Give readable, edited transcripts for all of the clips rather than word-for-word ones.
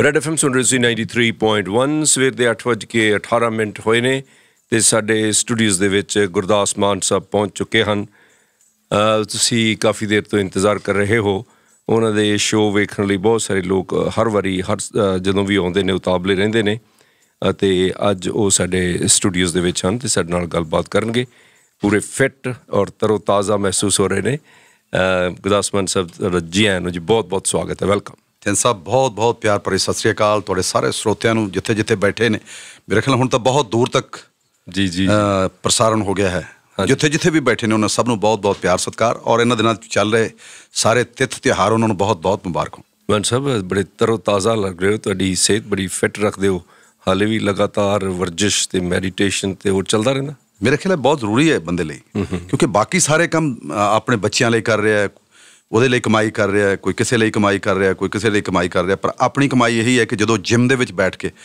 Red FM ਸੁਣ ਰਹੇ ਸੀ 93.1 ਸਵੇਰ ਦੇ 8:18 ਹੋਏ ਨੇ ਅਤੇ ਸਾਡੇ ਸਟੂਡੀਓਜ਼ ਦੇ ਵਿੱਚ ਗੁਰਦਾਸ ਮਾਨ ਸਾਹਿਬ ਪਹੁੰਚ ਚੁੱਕੇ ਹਨ। ਤੁਸੀਂ ਕਾਫੀ ਦੇਰ ਤੋਂ ਇੰਤਜ਼ਾਰ ਕਰ ਰਹੇ ਹੋ ਉਹਨਾਂ ਦੇ ਸ਼ੋਅ ਵੇਖਣ ਲਈ। ਬਹੁਤ ਸਾਰੇ ਲੋਕ ਹਰ ਵਾਰੀ ਜਦੋਂ ਵੀ ਆਉਂਦੇ ਨੇ ਉਤਾਵਲੇ ਰਹਿੰਦੇ ਨੇ ਅਤੇ ਅੱਜ ਉਹ ਸਾਡੇ ਸਟੂਡੀਓਜ਼ ਦੇ ਵਿੱਚ ਹਨ ਅਤੇ ਸਾਡੇ ਨਾਲ ਗੱਲਬਾਤ ਕਰਨਗੇ। ਪੂਰੇ ਫਿੱਟ ਔਰ ਤਰੋ ਤਾਜ਼ਾ ਮਹਿਸੂਸ ਹੋ ਰਹੇ ਨੇ। ਗੁਰਦਾਸ ਮਾਨ ਸਾਹਿਬ ਜੀ ਆਇਆਂ ਨੂੰ ਜੀ, ਬਹੁਤ ਬਹੁਤ ਸਵਾਗਤ ਹੈ, ਵੈਲਕਮ। ਥਿੰਦ ਸਾਹਿਬ ਬਹੁਤ ਬਹੁਤ ਪਿਆਰ ਭਰੀ ਸਤਿ ਸ਼੍ਰੀ ਅਕਾਲ ਤੁਹਾਡੇ ਸਾਰੇ ਸਰੋਤਿਆਂ ਨੂੰ ਜਿੱਥੇ ਜਿੱਥੇ ਬੈਠੇ ਨੇ। ਮੇਰੇ ਖਿਆਲ ਹੁਣ ਤਾਂ ਬਹੁਤ ਦੂਰ ਤੱਕ ਜੀ ਪ੍ਰਸਾਰਣ ਹੋ ਗਿਆ ਹੈ। ਜਿੱਥੇ ਜਿੱਥੇ ਵੀ ਬੈਠੇ ਨੇ ਉਹਨਾਂ ਸਭ ਨੂੰ ਬਹੁਤ ਬਹੁਤ ਪਿਆਰ ਸਤਿਕਾਰ ਔਰ ਇਹਨਾਂ ਦਿਨਾਂ 'ਚ ਚੱਲ ਰਹੇ ਸਾਰੇ ਤਿੱਥ ਤਿਉਹਾਰ ਉਹਨਾਂ ਨੂੰ ਬਹੁਤ ਬਹੁਤ ਮੁਬਾਰਕ ਹੋਣ। ਮਾਨ ਸਾਹਿਬ ਬੜੇ ਤਰੋ ਤਾਜ਼ਾ ਲੱਗ ਰਹੇ ਹੋ, ਤੁਹਾਡੀ ਸਿਹਤ ਬੜੀ ਫਿੱਟ ਰੱਖਦੇ ਹੋ। ਹਾਲੇ ਵੀ ਲਗਾਤਾਰ ਵਰਜਿਸ਼ ਅਤੇ ਮੈਡੀਟੇਸ਼ਨ ਅਤੇ ਹੋਰ ਚੱਲਦਾ ਰਹਿੰਦਾ। ਮੇਰੇ ਖਿਆਲ ਬਹੁਤ ਜ਼ਰੂਰੀ ਹੈ ਬੰਦੇ ਲਈ, ਕਿਉਂਕਿ ਬਾਕੀ ਸਾਰੇ ਕੰਮ ਆਪਣੇ ਬੱਚਿਆਂ ਲਈ ਕਰ ਰਿਹਾ, ਉਹਦੇ ਲਈ ਕਮਾਈ ਕਰ ਰਿਹਾ, ਕੋਈ ਕਿਸੇ ਲਈ ਕਮਾਈ ਕਰ ਰਿਹਾ, ਕੋਈ ਕਿਸੇ ਲਈ ਕਮਾਈ ਕਰ ਰਿਹਾ, ਪਰ ਆਪਣੀ ਕਮਾਈ ਇਹੀ ਹੈ ਕਿ ਜਦੋਂ ਜਿੰਮ ਦੇ ਵਿੱਚ ਬੈਠ ਕੇ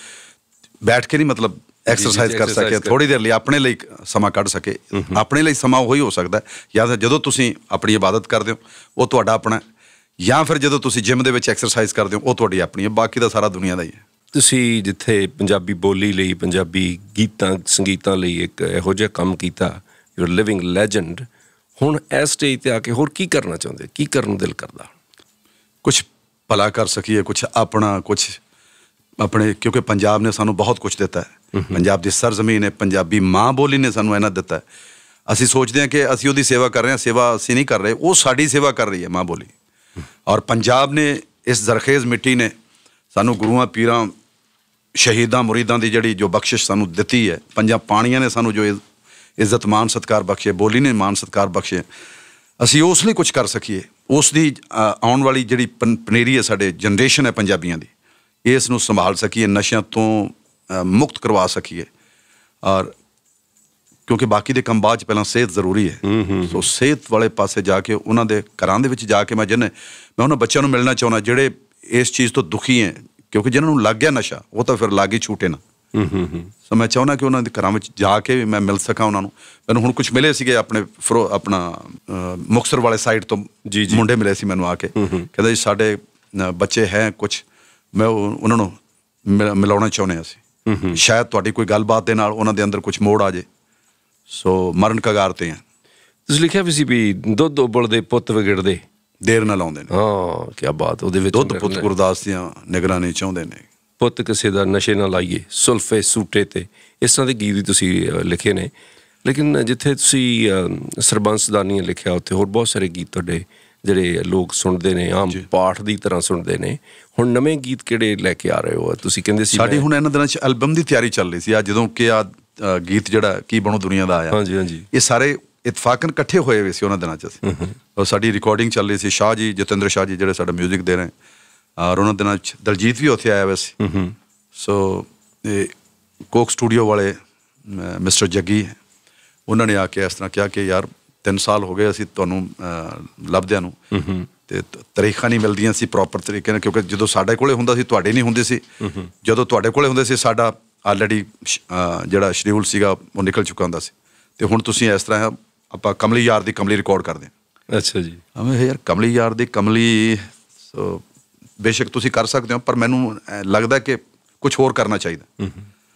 ਨਹੀਂ ਮਤਲਬ ਐਕਸਰਸਾਈਜ਼ ਕਰ ਸਕੇ, ਥੋੜ੍ਹੀ ਦੇਰ ਲਈ ਆਪਣੇ ਲਈ ਸਮਾਂ ਕੱਢ ਸਕੇ। ਆਪਣੇ ਲਈ ਸਮਾਂ ਉਹੀ ਹੋ ਸਕਦਾ ਜਾਂ ਤਾਂ ਜਦੋਂ ਤੁਸੀਂ ਆਪਣੀ ਇਬਾਦਤ ਕਰਦੇ ਹੋ ਉਹ ਤੁਹਾਡਾ ਆਪਣਾ, ਜਾਂ ਫਿਰ ਜਦੋਂ ਤੁਸੀਂ ਜਿੰਮ ਦੇ ਵਿੱਚ ਐਕਸਰਸਾਈਜ਼ ਕਰਦੇ ਹੋ ਉਹ ਤੁਹਾਡੀ ਆਪਣੀ ਹੈ, ਬਾਕੀ ਦਾ ਸਾਰਾ ਦੁਨੀਆ ਦਾ ਹੀ ਹੈ। ਤੁਸੀਂ ਜਿੱਥੇ ਪੰਜਾਬੀ ਬੋਲੀ ਲਈ, ਪੰਜਾਬੀ ਗੀਤਾਂ ਸੰਗੀਤਾਂ ਲਈ ਇੱਕ ਇਹੋ ਜਿਹਾ ਕੰਮ ਕੀਤਾ, ਯੂ ਆਰ ਲਿਵਿੰਗ ਲੈਜੈਂਡ। ਹੁਣ ਇਸ ਸਟੇਜ 'ਤੇ ਆ ਕੇ ਹੋਰ ਕੀ ਕਰਨਾ ਚਾਹੁੰਦੇ, ਕੀ ਕਰਨ ਨੂੰ ਦਿਲ ਕਰਦਾ? ਕੁਛ ਭਲਾ ਕਰ ਸਕੀਏ, ਕੁਛ ਆਪਣਾ, ਕੁਛ ਆਪਣੇ, ਕਿਉਂਕਿ ਪੰਜਾਬ ਨੇ ਸਾਨੂੰ ਬਹੁਤ ਕੁਛ ਦਿੱਤਾ ਹੈ। ਪੰਜਾਬ ਦੀ ਸਰਜ਼ਮੀਨ ਹੈ, ਪੰਜਾਬੀ ਮਾਂ ਬੋਲੀ ਨੇ ਸਾਨੂੰ ਇਹਨਾਂ ਦਿੱਤਾ ਹੈ। ਅਸੀਂ ਸੋਚਦੇ ਹਾਂ ਕਿ ਅਸੀਂ ਉਹਦੀ ਸੇਵਾ ਕਰ ਰਹੇ ਹਾਂ, ਸੇਵਾ ਅਸੀਂ ਨਹੀਂ ਕਰ ਰਹੇ, ਉਹ ਸਾਡੀ ਸੇਵਾ ਕਰ ਰਹੀ ਹੈ ਮਾਂ ਬੋਲੀ। ਔਰ ਪੰਜਾਬ ਨੇ, ਇਸ ਜ਼ਰਖੇਜ਼ ਮਿੱਟੀ ਨੇ ਸਾਨੂੰ ਗੁਰੂਆਂ ਪੀਰਾਂ ਸ਼ਹੀਦਾਂ ਮੁਰੀਦਾਂ ਦੀ ਜਿਹੜੀ ਜੋ ਬਖਸ਼ਿਸ਼ ਸਾਨੂੰ ਦਿੱਤੀ ਹੈ, ਪੰਜਾਂ ਪਾਣੀਆਂ ਨੇ ਸਾਨੂੰ ਜੋ ਇੱਜ਼ਤ ਮਾਣ ਸਤਿਕਾਰ ਬਖਸ਼ੇ, ਬੋਲੀ ਨੇ ਮਾਣ ਸਤਿਕਾਰ ਬਖਸ਼ੇ, ਅਸੀਂ ਉਸ ਲਈ ਕੁਛ ਕਰ ਸਕੀਏ। ਉਸ ਦੀ ਆਉਣ ਵਾਲੀ ਜਿਹੜੀ ਪਨੀਰੀ ਹੈ, ਸਾਡੇ ਜਨਰੇਸ਼ਨ ਹੈ ਪੰਜਾਬੀਆਂ ਦੀ, ਇਸ ਨੂੰ ਸੰਭਾਲ ਸਕੀਏ, ਨਸ਼ਿਆਂ ਤੋਂ ਮੁਕਤ ਕਰਵਾ ਸਕੀਏ। ਔਰ ਕਿਉਂਕਿ ਬਾਕੀ ਦੇ ਕੰਮ ਬਾਅਦ 'ਚ ਪਹਿਲਾਂ ਸਿਹਤ ਜ਼ਰੂਰੀ ਹੈ, ਸੋ ਸਿਹਤ ਵਾਲੇ ਪਾਸੇ ਜਾ ਕੇ ਉਹਨਾਂ ਦੇ ਘਰਾਂ ਦੇ ਵਿੱਚ ਜਾ ਕੇ ਮੈਂ ਉਹਨਾਂ ਬੱਚਿਆਂ ਨੂੰ ਮਿਲਣਾ ਚਾਹੁੰਦਾ ਜਿਹੜੇ ਇਸ ਚੀਜ਼ ਤੋਂ ਦੁਖੀ ਹੈ, ਕਿਉਂਕਿ ਜਿਹਨਾਂ ਨੂੰ ਲੱਗ ਗਿਆ ਨਸ਼ਾ ਉਹ ਤਾਂ ਫਿਰ ਲੱਗ ਹੀ ਛੂਟੇ ਨਾ। ਸੋ ਮੈਂ ਚਾਹੁੰਦਾ ਕਿ ਉਹਨਾਂ ਦੇ ਘਰਾਂ ਵਿੱਚ ਜਾ ਕੇ ਵੀ ਮੈਂ ਮਿਲ ਸਕਾਂ ਉਹਨਾਂ ਨੂੰ। ਮੈਨੂੰ ਹੁਣ ਕੁਛ ਮਿਲੇ ਸੀਗੇ ਆਪਣਾ ਮੁਕਤਸਰ ਵਾਲੇ ਸਾਈਡ ਤੋਂ ਮੁੰਡੇ ਮਿਲੇ ਸੀ ਮੈਨੂੰ ਆ ਕੇ, ਕਹਿੰਦੇ ਜੀ ਸਾਡੇ ਬੱਚੇ ਹੈ ਕੁਛ, ਮੈਂ ਉਹਨਾਂ ਨੂੰ ਮਿਲਾਉਣਾ ਚਾਹੁੰਦੇ ਅਸੀਂ, ਸ਼ਾਇਦ ਤੁਹਾਡੀ ਕੋਈ ਗੱਲਬਾਤ ਦੇ ਨਾਲ ਉਹਨਾਂ ਦੇ ਅੰਦਰ ਕੁਛ ਮੋੜ ਆ ਜੇ। ਸੋ ਮਰਨ ਕਗਾਰ 'ਤੇ ਆ। ਤੁਸੀਂ ਲਿਖਿਆ ਵੀ ਸੀ ਵੀ ਦੁੱਧ ਉਬਲਦੇ ਪੁੱਤ ਵਿਗੜਦੇ ਦੇਰ ਨਾਲ ਆਉਂਦੇ ਨੇ। ਹਾਂ, ਕਿਆ ਬਾਤ। ਉਹਦੇ ਵਿੱਚ ਦੁੱਧ ਪੁੱਤ ਗੁਰਦਾਸ ਦੀਆਂ ਨਿਗਰਾਨੀ ਚਾਹੁੰਦੇ ਨੇ, ਪੁੱਤ ਕਿਸੇ ਦਾ ਨਸ਼ੇ ਨਾ ਲਾਈਏ, ਸੁਲਫੇ ਸੂਟੇ 'ਤੇ, ਇਸ ਤਰ੍ਹਾਂ ਦੇ ਗੀਤ ਵੀ ਤੁਸੀਂ ਲਿਖੇ ਨੇ। ਲੇਕਿਨ ਜਿੱਥੇ ਤੁਸੀਂ ਸਰਬੰਸਦਾਨੀਆਂ ਲਿਖਿਆ, ਉੱਥੇ ਹੋਰ ਬਹੁਤ ਸਾਰੇ ਗੀਤ ਤੁਹਾਡੇ ਜਿਹੜੇ ਲੋਕ ਸੁਣਦੇ ਨੇ, ਆਮ ਪਾਠ ਦੀ ਤਰ੍ਹਾਂ ਸੁਣਦੇ ਨੇ। ਹੁਣ ਨਵੇਂ ਗੀਤ ਕਿਹੜੇ ਲੈ ਕੇ ਆ ਰਹੇ ਹੋ? ਤੁਸੀਂ ਕਹਿੰਦੇ ਸੀ ਸਾਡੀ ਹੁਣ ਇਹਨਾਂ ਦਿਨਾਂ 'ਚ ਐਲਬਮ ਦੀ ਤਿਆਰੀ ਚੱਲ ਰਹੀ ਸੀ। ਆ ਜਦੋਂ ਕਿ ਗੀਤ ਜਿਹੜਾ ਕੀ ਬਣੂ ਦੁਨੀਆ ਦਾ ਆਇਆ, ਇਹ ਸਾਰੇ ਇਤਫਾਕਨ ਇਕੱਠੇ ਹੋਏ ਹੋਏ ਸੀ ਉਹਨਾਂ ਦਿਨਾਂ 'ਚ ਅਸੀਂ। ਔਰ ਸਾਡੀ ਰਿਕਾਰਡਿੰਗ ਚੱਲ ਰਹੀ ਸੀ। ਸ਼ਾਹ ਜੀ, ਜਤਿੰਦਰ ਸ਼ਾਹ ਜੀ ਜਿਹੜੇ ਸਾਡਾ ਮਿਊਜ਼ਿਕ ਦੇ ਰਹੇ, ਔਰ ਉਹਨਾਂ ਦਿਨਾਂ 'ਚ ਦਲਜੀਤ ਵੀ ਉੱਥੇ ਆਇਆ ਹੋਇਆ ਸੀ। ਸੋ ਇਹ ਕੋਕ ਸਟੂਡੀਓ ਵਾਲੇ ਮਿਸਟਰ ਜੱਗੀ, ਉਹਨਾਂ ਨੇ ਆ ਕੇ ਇਸ ਤਰ੍ਹਾਂ ਕਿਹਾ ਕਿ ਯਾਰ 3 ਸਾਲ ਹੋ ਗਏ ਅਸੀਂ ਤੁਹਾਨੂੰ ਲੱਭਦਿਆਂ ਨੂੰ, ਅਤੇ ਤਾਰੀਖਾਂ ਨਹੀਂ ਮਿਲਦੀਆਂ ਸੀ ਪ੍ਰੋਪਰ ਤਰੀਕੇ ਨਾਲ, ਕਿਉਂਕਿ ਜਦੋਂ ਸਾਡੇ ਕੋਲੇ ਹੁੰਦਾ ਸੀ ਤੁਹਾਡੇ ਨਹੀਂ ਹੁੰਦੇ ਸੀ, ਜਦੋਂ ਤੁਹਾਡੇ ਕੋਲੇ ਹੁੰਦੇ ਸੀ ਸਾਡਾ ਆਲਰੇਡੀ ਜਿਹੜਾ ਸ਼ਡਿਊਲ ਸੀਗਾ ਉਹ ਨਿਕਲ ਚੁੱਕਾ ਹੁੰਦਾ ਸੀ। ਅਤੇ ਹੁਣ ਤੁਸੀਂ ਇਸ ਤਰ੍ਹਾਂ ਆਪਾਂ ਕਮਲੀ ਯਾਰ ਦੀ ਕਮਲੀ ਰਿਕਾਰਡ ਕਰਦੇ ਹਾਂ। ਅੱਛਾ ਜੀ। ਯਾਰ ਕਮਲੀ ਯਾਰ ਦੀ ਕਮਲੀ, ਸੋ ਬੇਸ਼ੱਕ ਤੁਸੀਂ ਕਰ ਸਕਦੇ ਹੋ, ਪਰ ਮੈਨੂੰ ਲੱਗਦਾ ਕਿ ਕੁਛ ਹੋਰ ਕਰਨਾ ਚਾਹੀਦਾ।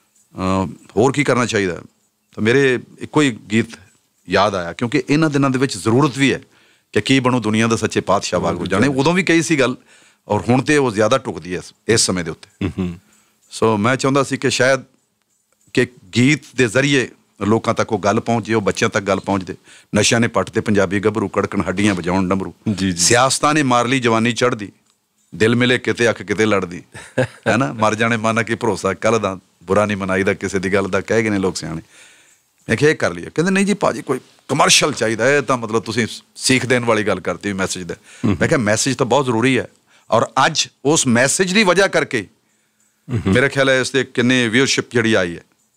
ਹੋਰ ਕੀ ਕਰਨਾ ਚਾਹੀਦਾ? ਤਾਂ ਮੇਰੇ ਇੱਕੋ ਹੀ ਗੀਤ ਯਾਦ ਆਇਆ, ਕਿਉਂਕਿ ਇਹਨਾਂ ਦਿਨਾਂ ਦੇ ਵਿੱਚ ਜ਼ਰੂਰਤ ਵੀ ਹੈ ਕਿ ਕੀ ਬਣੂ ਦੁਨੀਆ ਦਾ ਸੱਚੇ ਪਾਤਸ਼ਾਹ ਵਾਂਗੂ ਜਾਣੇ। ਉਦੋਂ ਵੀ ਕਹੀ ਸੀ ਗੱਲ, ਔਰ ਹੁਣ ਤਾਂ ਉਹ ਜ਼ਿਆਦਾ ਟੁਕਦੀ ਹੈ ਇਸ ਸਮੇਂ ਦੇ ਉੱਤੇ। ਸੋ ਮੈਂ ਚਾਹੁੰਦਾ ਸੀ ਕਿ ਸ਼ਾਇਦ ਕਿ ਗੀਤ ਦੇ ਜ਼ਰੀਏ ਲੋਕਾਂ ਤੱਕ ਉਹ ਗੱਲ ਪਹੁੰਚ ਜੇ, ਉਹ ਬੱਚਿਆਂ ਤੱਕ ਗੱਲ ਪਹੁੰਚ ਦੇ। ਨਸ਼ਿਆਂ ਨੇ ਪੱਟ ਤੇ ਪੰਜਾਬੀ ਗੱਭਰੂ, ਕੜਕਣ ਹੱਡੀਆਂ ਵਜਾਉਣ ਡਮਰੂ, ਸਿਆਸਤਾਂ ਨੇ ਮਾਰ ਲਈ ਜਵਾਨੀ ਚੜ੍ਹਦੀ, ਦਿਲ ਮਿਲੇ ਕਿਤੇ ਅੱਖ ਕਿਤੇ ਲੜਦੀ, ਹੈ ਨਾ, ਮਰ ਜਾਣੇ ਮਨ ਕੀ ਭਰੋਸਾ ਕੱਲ੍ਹ ਦਾ, ਬੁਰਾ ਨਹੀਂ ਮਨਾਈ ਦਾ ਕਿਸੇ ਦੀ ਗੱਲ ਦਾ, ਕਹਿ ਗਏ ਨੇ ਲੋਕ ਸਿਆਣੇ। ਮੈਂ ਕਿਹਾ ਇਹ ਕਰ ਲਈਏ, ਕਹਿੰਦੇ ਨਹੀਂ ਜੀ ਭਾਜੀ ਕੋਈ ਕਮਰਸ਼ੀਅਲ ਚਾਹੀਦਾ। ਇਹ ਤਾਂ ਮਤਲਬ ਤੁਸੀਂ ਸੀਖ ਦੇਣ ਵਾਲੀ ਗੱਲ ਕਰਤੀ ਵੀ ਮੈਸੇਜ ਦਾ। ਮੈਂ ਕਿਹਾ ਮੈਸੇਜ ਤਾਂ ਬਹੁਤ ਜ਼ਰੂਰੀ ਹੈ, ਔਰ ਅੱਜ ਉਸ ਮੈਸੇਜ ਦੀ ਵਜ੍ਹਾ ਕਰਕੇ ਮੇਰਾ ਖਿਆਲ ਹੈ ਇਸ 'ਤੇ ਕਿੰਨੀ ਵਿਊਅਰਸ਼ਿਪ ਜਿਹੜੀ ਆਈ ਹੈ,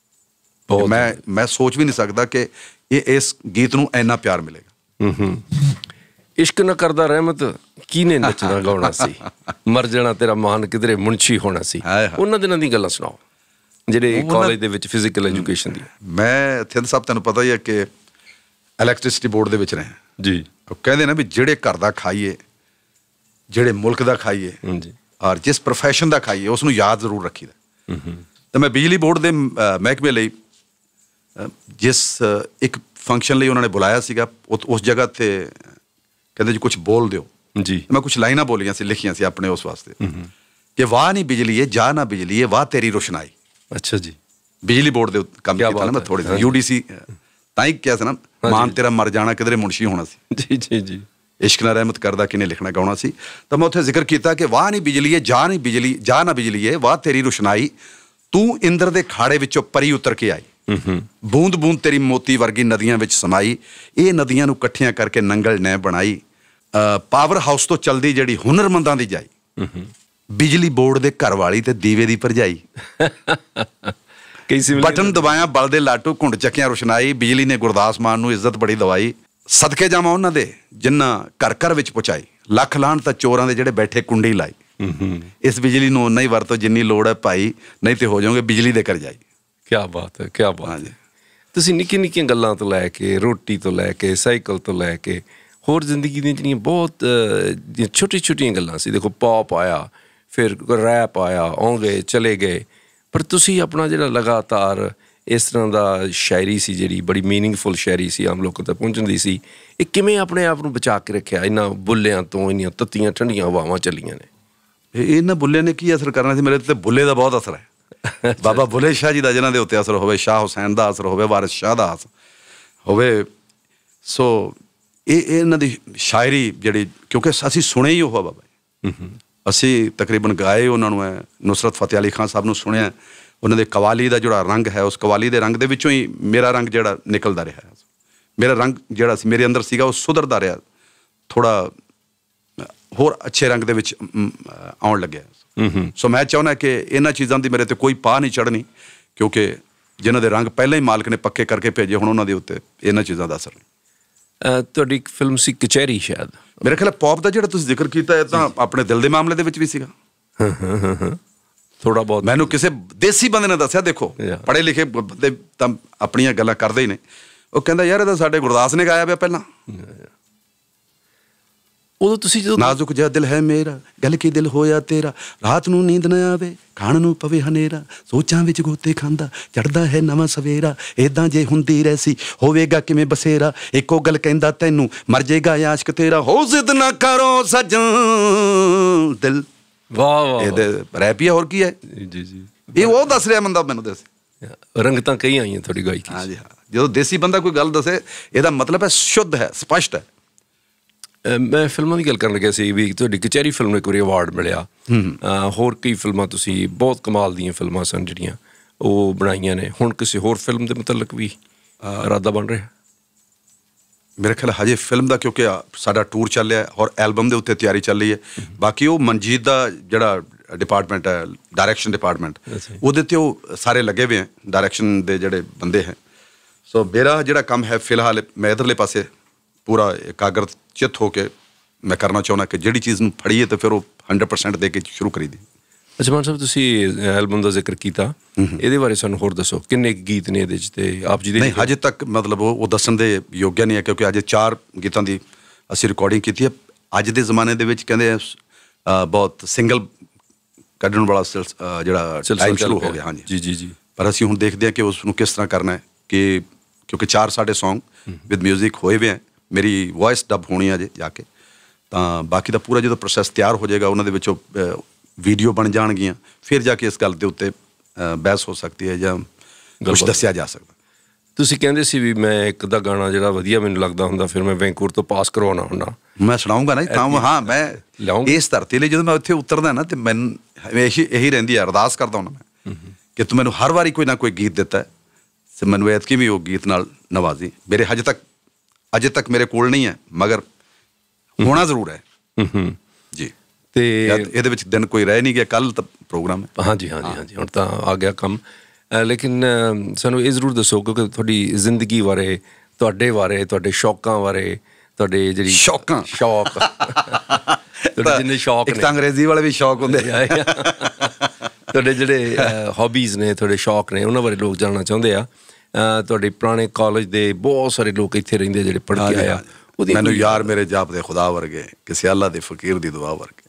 ਮੈਂ ਸੋਚ ਵੀ ਨਹੀਂ ਸਕਦਾ ਕਿ ਇਸ ਗੀਤ ਨੂੰ ਇੰਨਾ ਪਿਆਰ ਮਿਲੇਗਾ। ਇਸ਼ਕ ਨਾ ਕਰਦਾ ਰਹਿਮਤ, ਕਿਹਨੇ ਨੱਚਣਾ ਗਾਉਣਾ ਸੀ, ਮਰ ਜਾਣਾ ਤੇਰਾ ਮਾਨ ਕਿਧਰੇ ਮੁਨਸ਼ੀ ਹੋਣਾ ਸੀ। ਉਹਨਾਂ ਦਿਨਾਂ ਦੀ ਗੱਲਾਂ ਸੁਣਾਓ ਜਿਹੜੇ ਕਾਲਜ ਦੇ ਵਿੱਚ ਫਿਜ਼ੀਕਲ ਐਜੂਕੇਸ਼ਨ ਦੀ। ਮੈਂ ਥਿੰਦ ਸਾਹਿਬ ਤੁਹਾਨੂੰ ਪਤਾ ਹੀ ਹੈ ਕਿ ਇਲੈਕਟ੍ਰਿਸਿਟੀ ਬੋਰਡ ਦੇ ਵਿੱਚ ਰਹੇ ਜੀ। ਉਹ ਕਹਿੰਦੇ ਨੇ ਵੀ ਜਿਹੜੇ ਘਰ ਦਾ ਖਾਈਏ, ਜਿਹੜੇ ਮੁਲਕ ਦਾ ਖਾਈਏ, ਔਰ ਜਿਸ ਪ੍ਰੋਫੈਸ਼ਨ ਦਾ ਖਾਈਏ ਉਸ ਨੂੰ ਯਾਦ ਜ਼ਰੂਰ ਰੱਖੀਦਾ। ਤਾਂ ਮੈਂ ਬਿਜਲੀ ਬੋਰਡ ਦੇ ਮਹਿਕਮੇ ਲਈ ਜਿਸ ਇੱਕ ਫੰਕਸ਼ਨ ਲਈ ਉਹਨਾਂ ਨੇ ਬੁਲਾਇਆ ਸੀਗਾ, ਉਸ ਜਗ੍ਹਾ 'ਤੇ ਕਹਿੰਦੇ ਜੀ ਕੁਛ ਬੋਲ ਦਿਓ ਜੀ। ਮੈਂ ਕੁਛ ਲਾਈਨਾਂ ਬੋਲੀਆਂ ਸੀ, ਲਿਖੀਆਂ ਸੀ ਆਪਣੇ ਉਸ ਵਾਸਤੇ ਕਿ ਵਾਹ ਨਹੀਂ ਬਿਜਲੀਏ ਜਾ ਨਾ ਬਿਜਲੀਏ ਵਾਹ ਤੇਰੀ ਰੋਸ਼ਨਾਈ। ਅੱਛਾ ਜੀ। ਬਿਜਲੀ ਬੋਰਡ ਦੇ ਕੰਮ ਕੀਤਾ ਨਾ ਮੈਂ ਥੋੜ੍ਹੀ ਜਿਹੀ UDC, ਤਾਂ ਹੀ ਕਿਹਾ ਸੀ ਨਾ ਮਾਨ ਤੇਰਾ ਮਰ ਜਾਣਾ ਕਿਧਰੇ ਮੁਨਸ਼ੀ ਹੋਣਾ ਸੀ। ਜੀ ਜੀ ਜੀ। ਇਸ਼ਕ ਨਾਲ ਰਹਿਮਤ ਕਰਦਾ ਕਿਨੇ ਲਿਖਣਾ ਗਾਉਣਾ ਸੀ। ਤਾਂ ਮੈਂ ਉੱਥੇ ਜ਼ਿਕਰ ਕੀਤਾ ਕਿ ਵਾਹ ਨਹੀਂ ਬਿਜਲੀਏ ਜਾ ਨਹੀਂ ਬਿਜਲੀ ਜਾ ਨਾ ਬਿਜਲੀਏ ਵਾਹ ਤੇਰੀ ਰੋਸ਼ਨਾਈ, ਤੂੰ ਇੰਦਰ ਦੇ ਖਾੜੇ ਵਿੱਚੋਂ ਪਰੀ ਉਤਰ ਕੇ ਆਈ, ਬੂੰਦ ਬੂੰਦ ਤੇਰੀ ਮੋਤੀ ਵਰਗੀ ਨਦੀਆਂ ਵਿੱਚ ਸਮਾਈ, ਇਹ ਨਦੀਆਂ ਨੂੰ ਇਕੱਠੀਆਂ ਕਰਕੇ ਨੰਗਲ ਨੇ ਬਣਾਈ, ਪਾਵਰ ਹਾਊਸ ਤੋਂ ਚਲਦੀ ਜਿਹੜੀ ਹੁਨਰਮੰਦਾਂ ਦੀ ਜਾਈ, ਬਿਜਲੀ ਬੋਰਡ ਦੇ ਘਰ ਵਾਲੀ ਤੇ ਦੀਵੇ ਦੀ ਭਰਜਾਈ, ਬਟਨ ਦਬਾਇਆ ਬਲਦੇ ਲਾਟੂ ਘੁੰਡ ਚੱਕਿਆਂ ਰੋਸ਼ਨਾਈ, ਬਿਜਲੀ ਨੇ ਗੁਰਦਾਸ ਮਾਨ ਨੂੰ ਇੱਜ਼ਤ ਬੜੀ ਦਵਾਈ, ਸਦਕੇ ਜਾਵਾਂ ਉਹਨਾਂ ਦੇ ਜਿੰਨਾ ਘਰ ਘਰ ਵਿੱਚ ਪਹੁੰਚਾਈ, ਲੱਖ ਲਾਹਣ ਤਾਂ ਚੋਰਾਂ ਦੇ ਜਿਹੜੇ ਬੈਠੇ ਕੁੰਡੀ ਲਾਈ, ਇਸ ਬਿਜਲੀ ਨੂੰ ਓਨਾ ਹੀ ਵਰਤੋ ਜਿੰਨੀ ਲੋੜ ਹੈ ਭਾਈ, ਨਹੀਂ ਤੇ ਹੋ ਜਾਓਗੇ ਬਿਜਲੀ ਦੇ ਘਰ ਜਾਈ। ਕਿਆ ਬਾਤ ਹੈ, ਕਿਆ ਬਾਤ ਹੈ। ਤੁਸੀਂ ਨਿੱਕੀਆਂ ਨਿੱਕੀਆਂ ਗੱਲਾਂ ਤੋਂ ਲੈ ਕੇ ਰੋਟੀ ਤੋਂ ਲੈ ਕੇ ਸਾਈਕਲ ਤੋਂ ਲੈ ਕੇ ਹੋਰ ਜ਼ਿੰਦਗੀ ਦੀਆਂ ਜਿਹੜੀਆਂ ਬਹੁਤ ਛੋਟੀ ਛੋਟੀਆਂ ਗੱਲਾਂ ਸੀ। ਦੇਖੋ ਪੌਪ ਆਇਆ, ਫਿਰ ਰੈਪ ਆਇਆ, ਆਉਂਦੇ ਚਲੇ ਗਏ, ਪਰ ਤੁਸੀਂ ਆਪਣਾ ਜਿਹੜਾ ਲਗਾਤਾਰ ਇਸ ਤਰ੍ਹਾਂ ਦਾ ਸ਼ਾਇਰੀ ਸੀ ਜਿਹੜੀ ਬੜੀ ਮੀਨਿੰਗਫੁਲ ਸ਼ਾਇਰੀ ਸੀ, ਆਮ ਲੋਕਾਂ ਤੱਕ ਪਹੁੰਚਣ ਦੀ ਸੀ, ਇਹ ਕਿਵੇਂ ਆਪਣੇ ਆਪ ਨੂੰ ਬਚਾ ਕੇ ਰੱਖਿਆ ਇਹਨਾਂ ਬੁੱਲਿਆਂ ਤੋਂ, ਇੰਨੀਆਂ ਤੱਤੀਆਂ ਠੰਡੀਆਂ ਹਵਾਵਾਂ ਚੱਲੀਆਂ ਨੇ? ਇਹਨਾਂ ਬੁੱਲਿਆਂ ਨੇ ਕੀ ਅਸਰ ਕਰਨਾ ਸੀ? ਮੇਰੇ ਤੇ ਬੁੱਲੇ ਦਾ ਬਹੁਤ ਅਸਰ ਹੈ। ਬਾਬਾ ਬੁੱਲੇ ਸ਼ਾਹ ਜੀ ਦਾ ਜਿਹਨਾਂ ਦੇ ਉੱਤੇ ਅਸਰ ਹੋਵੇ, ਸ਼ਾਹ ਹੁਸੈਨ ਦਾ ਅਸਰ ਹੋਵੇ, ਵਾਰਿਸ ਸ਼ਾਹ ਦਾ ਅਸਰ ਹੋਵੇ। ਸੋ ਇਹ ਇਹਨਾਂ ਦੀ ਸ਼ਾਇਰੀ ਜਿਹੜੀ, ਕਿਉਂਕਿ ਅਸੀਂ ਸੁਣੇ ਹੀ ਉਹ ਬਾਬਾ, ਅਸੀਂ ਤਕਰੀਬਨ ਗਾਏ ਉਹਨਾਂ ਨੂੰ ਹੈ। ਨੁਸਰਤ ਫਤਿਹ ਅਲੀ ਖਾਨ ਸਾਹਿਬ ਨੂੰ ਸੁਣਿਆ, ਉਹਨਾਂ ਦੇ ਕਵਾਲੀ ਦਾ ਜਿਹੜਾ ਰੰਗ ਹੈ, ਉਸ ਕਵਾਲੀ ਦੇ ਰੰਗ ਦੇ ਵਿੱਚੋਂ ਹੀ ਮੇਰਾ ਰੰਗ ਜਿਹੜਾ ਨਿਕਲਦਾ ਰਿਹਾ, ਮੇਰਾ ਰੰਗ ਜਿਹੜਾ ਸੀ ਮੇਰੇ ਅੰਦਰ ਸੀਗਾ ਉਹ ਸੁਧਰਦਾ ਰਿਹਾ, ਥੋੜ੍ਹਾ ਹੋਰ ਅੱਛੇ ਰੰਗ ਦੇ ਵਿੱਚ ਆਉਣ ਲੱਗਿਆ। ਸੋ ਮੈਂ ਚਾਹੁੰਦਾ ਕਿ ਇਹਨਾਂ ਚੀਜ਼ਾਂ ਦੀ ਮੇਰੇ 'ਤੇ ਕੋਈ ਪਾਹ ਨਹੀਂ ਚੜ੍ਹਨੀ, ਕਿਉਂਕਿ ਜਿਨ੍ਹਾਂ ਦੇ ਰੰਗ ਪਹਿਲਾਂ ਹੀ ਮਾਲਕ ਨੇ ਪੱਕੇ ਕਰਕੇ ਭੇਜੇ, ਹੁਣ ਉਹਨਾਂ ਦੇ ਉੱਤੇ ਇਹਨਾਂ ਚੀਜ਼ਾਂ ਦਾ ਅਸਰ ਨਹੀਂ। ਤੁਹਾਡੀ ਇੱਕ ਫਿਲਮ ਸੀ ਕਚਹਿਰੀ, ਸ਼ਾਇਦ ਮੇਰੇ ਖਿਆਲ ਪੌਪ ਦਾ ਜਿਹੜਾ ਤੁਸੀਂ ਜ਼ਿਕਰ ਕੀਤਾ, ਇਹ ਤਾਂ ਆਪਣੇ ਦਿਲ ਦੇ ਮਾਮਲੇ ਦੇ ਵਿੱਚ ਵੀ ਸੀਗਾ। ਥੋੜ੍ਹਾ ਬਹੁਤ ਮੈਨੂੰ ਕਿਸੇ ਦੇਸੀ ਬੰਦੇ ਨੇ ਦੱਸਿਆ, ਦੇਖੋ ਪੜ੍ਹੇ ਲਿਖੇ ਬੰਦੇ ਤਾਂ ਆਪਣੀਆਂ ਗੱਲਾਂ ਕਰਦੇ ਹੀ ਨੇ, ਉਹ ਕਹਿੰਦਾ ਯਾਰ ਇਹ ਤਾਂ ਸਾਡੇ ਗੁਰਦਾਸ ਨੇ ਗਾਇਆ ਪਿਆ ਪਹਿਲਾਂ। ਉਦੋਂ ਤੁਸੀਂ ਜਦੋਂ ਨਾਜ਼ੁਕ ਜਿਹਾ ਦਿਲ ਹੈ ਮੇਰਾ, ਗੱਲ ਕੀ ਦਿਲ ਹੋਇਆ ਤੇਰਾ, ਰਾਤ ਨੂੰ ਨੀਂਦ ਨਾ ਆਵੇ, ਖਾਣ ਨੂੰ ਪਵੇ ਹਨੇਰਾ, ਸੋਚਾਂ ਵਿੱਚ ਗੋਤੇ ਖਾਂਦਾ, ਚੜ੍ਹਦਾ ਹੈ ਨਵਾਂ ਸਵੇਰਾ, ਏਦਾਂ ਜੇ ਹੁੰਦੀ ਰਹਿਸੀ ਹੋਵੇਗਾ ਕਿਵੇਂ ਬਸੇਰਾ, ਇੱਕੋ ਗੱਲ ਕਹਿੰਦਾ ਤੈਨੂੰ ਮਰ ਜੇਗਾ ਆਸ਼ਕ ਤੇਰਾ, ਹੋ ਜ਼ਿੱਦ ਨਾ ਕਰੋ ਸੱਜਣ ਦਿਲ। ਵਾਹ ਵਾਹ, ਇਹਦੇ ਰੈਪ ਹੀ ਹੋਰ ਕੀ ਹੈ? ਜੀ ਜੀ, ਇਹ ਉਹ ਦੱਸ ਰਿਹਾ ਬੰਦਾ ਮੈਨੂੰ ਦੱਸ। ਰੰਗਤਾਂ ਕਈ ਆਈਆਂ ਤੁਹਾਡੀ ਗਾਇਕੀ। ਹਾਂ ਜੀ ਹਾਂ, ਜਦੋਂ ਦੇਸੀ ਬੰਦਾ ਕੋਈ ਗੱਲ ਦੱਸੇ ਇਹਦਾ ਮਤਲਬ ਹੈ ਸ਼ੁੱਧ ਹੈ, ਸਪਸ਼ਟ ਹੈ। ਮੈਂ ਫਿਲਮਾਂ ਦੀ ਗੱਲ ਕਰਨ ਲੱਗਿਆ ਸੀ ਵੀ ਤੁਹਾਡੀ ਕਚਹਿਰੀ ਫਿਲਮ ਨੂੰ ਇੱਕ ਵਾਰੀ ਅਵਾਰਡ ਮਿਲਿਆ। ਹੋਰ ਕਈ ਫਿਲਮਾਂ ਤੁਸੀਂ ਬਹੁਤ ਕਮਾਲ ਦੀਆਂ ਫਿਲਮਾਂ ਸਨ ਜਿਹੜੀਆਂ ਉਹ ਬਣਾਈਆਂ ਨੇ, ਹੁਣ ਕਿਸੇ ਹੋਰ ਫਿਲਮ ਦੇ ਮੁਤਲਕ ਵੀ ਇਰਾਦਾ ਬਣ ਰਿਹਾ? ਮੇਰੇ ਖਿਆਲ ਹਜੇ ਫਿਲਮ ਦਾ, ਕਿਉਂਕਿ ਸਾਡਾ ਟੂਰ ਚੱਲ ਰਿਹਾ ਔਰ ਐਲਬਮ ਦੇ ਉੱਤੇ ਤਿਆਰੀ ਚੱਲ ਰਹੀ ਹੈ। ਬਾਕੀ ਉਹ ਮਨਜੀਤ ਦਾ ਜਿਹੜਾ ਡਿਪਾਰਟਮੈਂਟ ਹੈ, ਡਾਇਰੈਕਸ਼ਨ ਡਿਪਾਰਟਮੈਂਟ, ਉਹਦੇ 'ਤੇ ਉਹ ਸਾਰੇ ਲੱਗੇ ਹੋਏ ਹੈ, ਡਾਇਰੈਕਸ਼ਨ ਦੇ ਜਿਹੜੇ ਬੰਦੇ ਹੈ। ਸੋ ਮੇਰਾ ਜਿਹੜਾ ਕੰਮ ਹੈ ਫਿਲਹਾਲ ਮੈਂ ਇੱਧਰਲੇ ਪਾਸੇ ਪੂਰਾ ਇਕਾਗਰ ਚਿੱਤ ਹੋ ਕੇ ਮੈਂ ਕਰਨਾ ਚਾਹੁੰਦਾ ਕਿ ਜਿਹੜੀ ਚੀਜ਼ ਨੂੰ ਫੜੀਏ ਤਾਂ ਫਿਰ ਉਹ 100% ਦੇ ਕੇ ਸ਼ੁਰੂ ਕਰੀ ਦੀ। ਅੱਛਾ ਮਾਨ ਸਾਹਿਬ, ਤੁਸੀਂ ਐਲਬਮ ਦਾ ਜ਼ਿਕਰ ਕੀਤਾ, ਇਹਦੇ ਬਾਰੇ ਸਾਨੂੰ ਹੋਰ ਦੱਸੋ, ਕਿੰਨੇ ਗੀਤ ਨੇ ਇਹਦੇ 'ਚ ਤੇ ਆਪ ਜੀ ਦੇ? ਨਹੀਂ, ਹਜੇ ਤੱਕ ਮਤਲਬ ਉਹ ਦੱਸਣ ਦੇ ਯੋਗਿਆ ਨਹੀਂ ਹੈ, ਕਿਉਂਕਿ ਅਜੇ 4 ਗੀਤਾਂ ਦੀ ਅਸੀਂ ਰਿਕਾਰਡਿੰਗ ਕੀਤੀ ਹੈ। ਅੱਜ ਦੇ ਜ਼ਮਾਨੇ ਦੇ ਵਿੱਚ ਕਹਿੰਦੇ ਬਹੁਤ ਸਿੰਗਲ ਕੱਢਣ ਵਾਲਾ ਜਿਹੜਾ ਟਾਈਮ ਸ਼ੁਰੂ ਹੋ ਗਿਆ। ਹਾਂਜੀ ਜੀ ਜੀ ਜੀ। ਪਰ ਅਸੀਂ ਹੁਣ ਦੇਖਦੇ ਹਾਂ ਕਿ ਉਸ ਨੂੰ ਕਿਸ ਤਰ੍ਹਾਂ ਕਰਨਾ ਹੈ, ਕਿ ਕਿਉਂਕਿ 4 ਸਾਡੇ ਸੌਂਗ ਵਿਦ ਮਿਊਜ਼ਿਕ ਹੋਏ ਹੋਏ ਹੈ, ਮੇਰੀ ਵੋਇਸ ਡੱਬ ਹੋਣੀ ਅਜੇ ਜਾ ਕੇ, ਤਾਂ ਬਾਕੀ ਦਾ ਪੂਰਾ ਜਦੋਂ ਪ੍ਰੋਸੈਸ ਤਿਆਰ ਹੋ ਜਾਏਗਾ, ਉਹਨਾਂ ਦੇ ਵਿੱਚੋਂ ਵੀਡੀਓ ਬਣ ਜਾਣਗੀਆਂ, ਫਿਰ ਜਾ ਕੇ ਇਸ ਗੱਲ ਦੇ ਉੱਤੇ ਬਹਿਸ ਹੋ ਸਕਦੀ ਹੈ ਜਾਂ ਕੁਛ ਦੱਸਿਆ ਜਾ ਸਕਦਾ। ਤੁਸੀਂ ਕਹਿੰਦੇ ਸੀ ਵੀ ਮੈਂ ਇੱਕ ਦਾ ਗਾਣਾ ਜਿਹੜਾ ਵਧੀਆ ਮੈਨੂੰ ਲੱਗਦਾ ਹੁੰਦਾ ਫਿਰ ਮੈਂ ਵੈਂਕੂਵਰ ਤੋਂ ਪਾਸ ਕਰਵਾਉਣਾ ਹੁੰਦਾ, ਮੈਂ ਸੁਣਾਊਂਗਾ ਨਾ ਤਾਂ। ਹਾਂ, ਮੈਂ ਇਸ ਧਰਤੀ ਲਈ ਜਦੋਂ ਮੈਂ ਉੱਥੇ ਉਤਰਦਾ ਨਾ ਤੇ ਮੈਨੂੰ ਇਹੀ ਰਹਿੰਦੀ ਹੈ, ਅਰਦਾਸ ਕਰਦਾ ਹੁੰਦਾ ਮੈਂ ਕਿ ਤੂੰ ਮੈਨੂੰ ਹਰ ਵਾਰੀ ਕੋਈ ਨਾ ਕੋਈ ਗੀਤ ਦਿੱਤਾ ਤੇ ਮੈਨੂੰ ਐਤਕੀ ਵੀ ਉਹ ਗੀਤ ਨਾਲ ਨਵਾਜ਼ੀ। ਮੇਰੇ ਅਜੇ ਤੱਕ ਮੇਰੇ ਕੋਲ ਨਹੀਂ ਹੈ, ਮਗਰ ਹੋਣਾ ਜ਼ਰੂਰ ਹੈ ਜੀ। ਤੇ ਇਹਦੇ ਵਿੱਚ ਦਿਨ ਕੋਈ ਰਹਿ ਨਹੀਂ ਗਿਆ, ਕੱਲ੍ਹ ਤਾਂ ਪ੍ਰੋਗਰਾਮ ਹੈ। ਹਾਂਜੀ ਹਾਂਜੀ ਹਾਂਜੀ, ਹੁਣ ਤਾਂ ਆ ਗਿਆ ਕੰਮ। ਲੇਕਿਨ ਸਾਨੂੰ ਇਹ ਜ਼ਰੂਰ ਦੱਸੋ, ਕਿਉਂਕਿ ਤੁਹਾਡੀ ਜ਼ਿੰਦਗੀ ਬਾਰੇ, ਤੁਹਾਡੇ ਬਾਰੇ, ਤੁਹਾਡੇ ਸ਼ੌਕਾਂ ਬਾਰੇ, ਤੁਹਾਡੇ ਜਿਹੜੀ ਸ਼ੌਕ ਤੁਹਾਡੇ ਜਿੰਨੇ ਸ਼ੌਕ ਨੇ, ਅੰਗਰੇਜ਼ੀ ਵਾਲੇ ਵੀ ਸ਼ੌਕ ਹੁੰਦੇ, ਤੁਹਾਡੇ ਜਿਹੜੇ ਹੌਬੀਜ਼ ਨੇ, ਤੁਹਾਡੇ ਸ਼ੌਕ ਨੇ, ਉਹਨਾਂ ਬਾਰੇ ਲੋਕ ਜਾਣਨਾ ਚਾਹੁੰਦੇ ਆ। ਤੁਹਾਡੇ ਪੁਰਾਣੇ ਕਾਲਜ ਦੇ ਬਹੁਤ ਸਾਰੇ ਲੋਕ ਇੱਥੇ ਰਹਿੰਦੇ ਜਿਹੜੇ ਪੜ੍ਹ ਕੇ ਆਇਆ। ਮੈਨੂੰ ਯਾਰ ਮੇਰੇ ਜਾਪਦੇ ਖੁਦਾ ਵਰਗੇ, ਕਿਸੇ ਅੱਲਾ ਦੇ ਫਕੀਰ ਦੀ ਦੁਆ ਵਰਗੇ,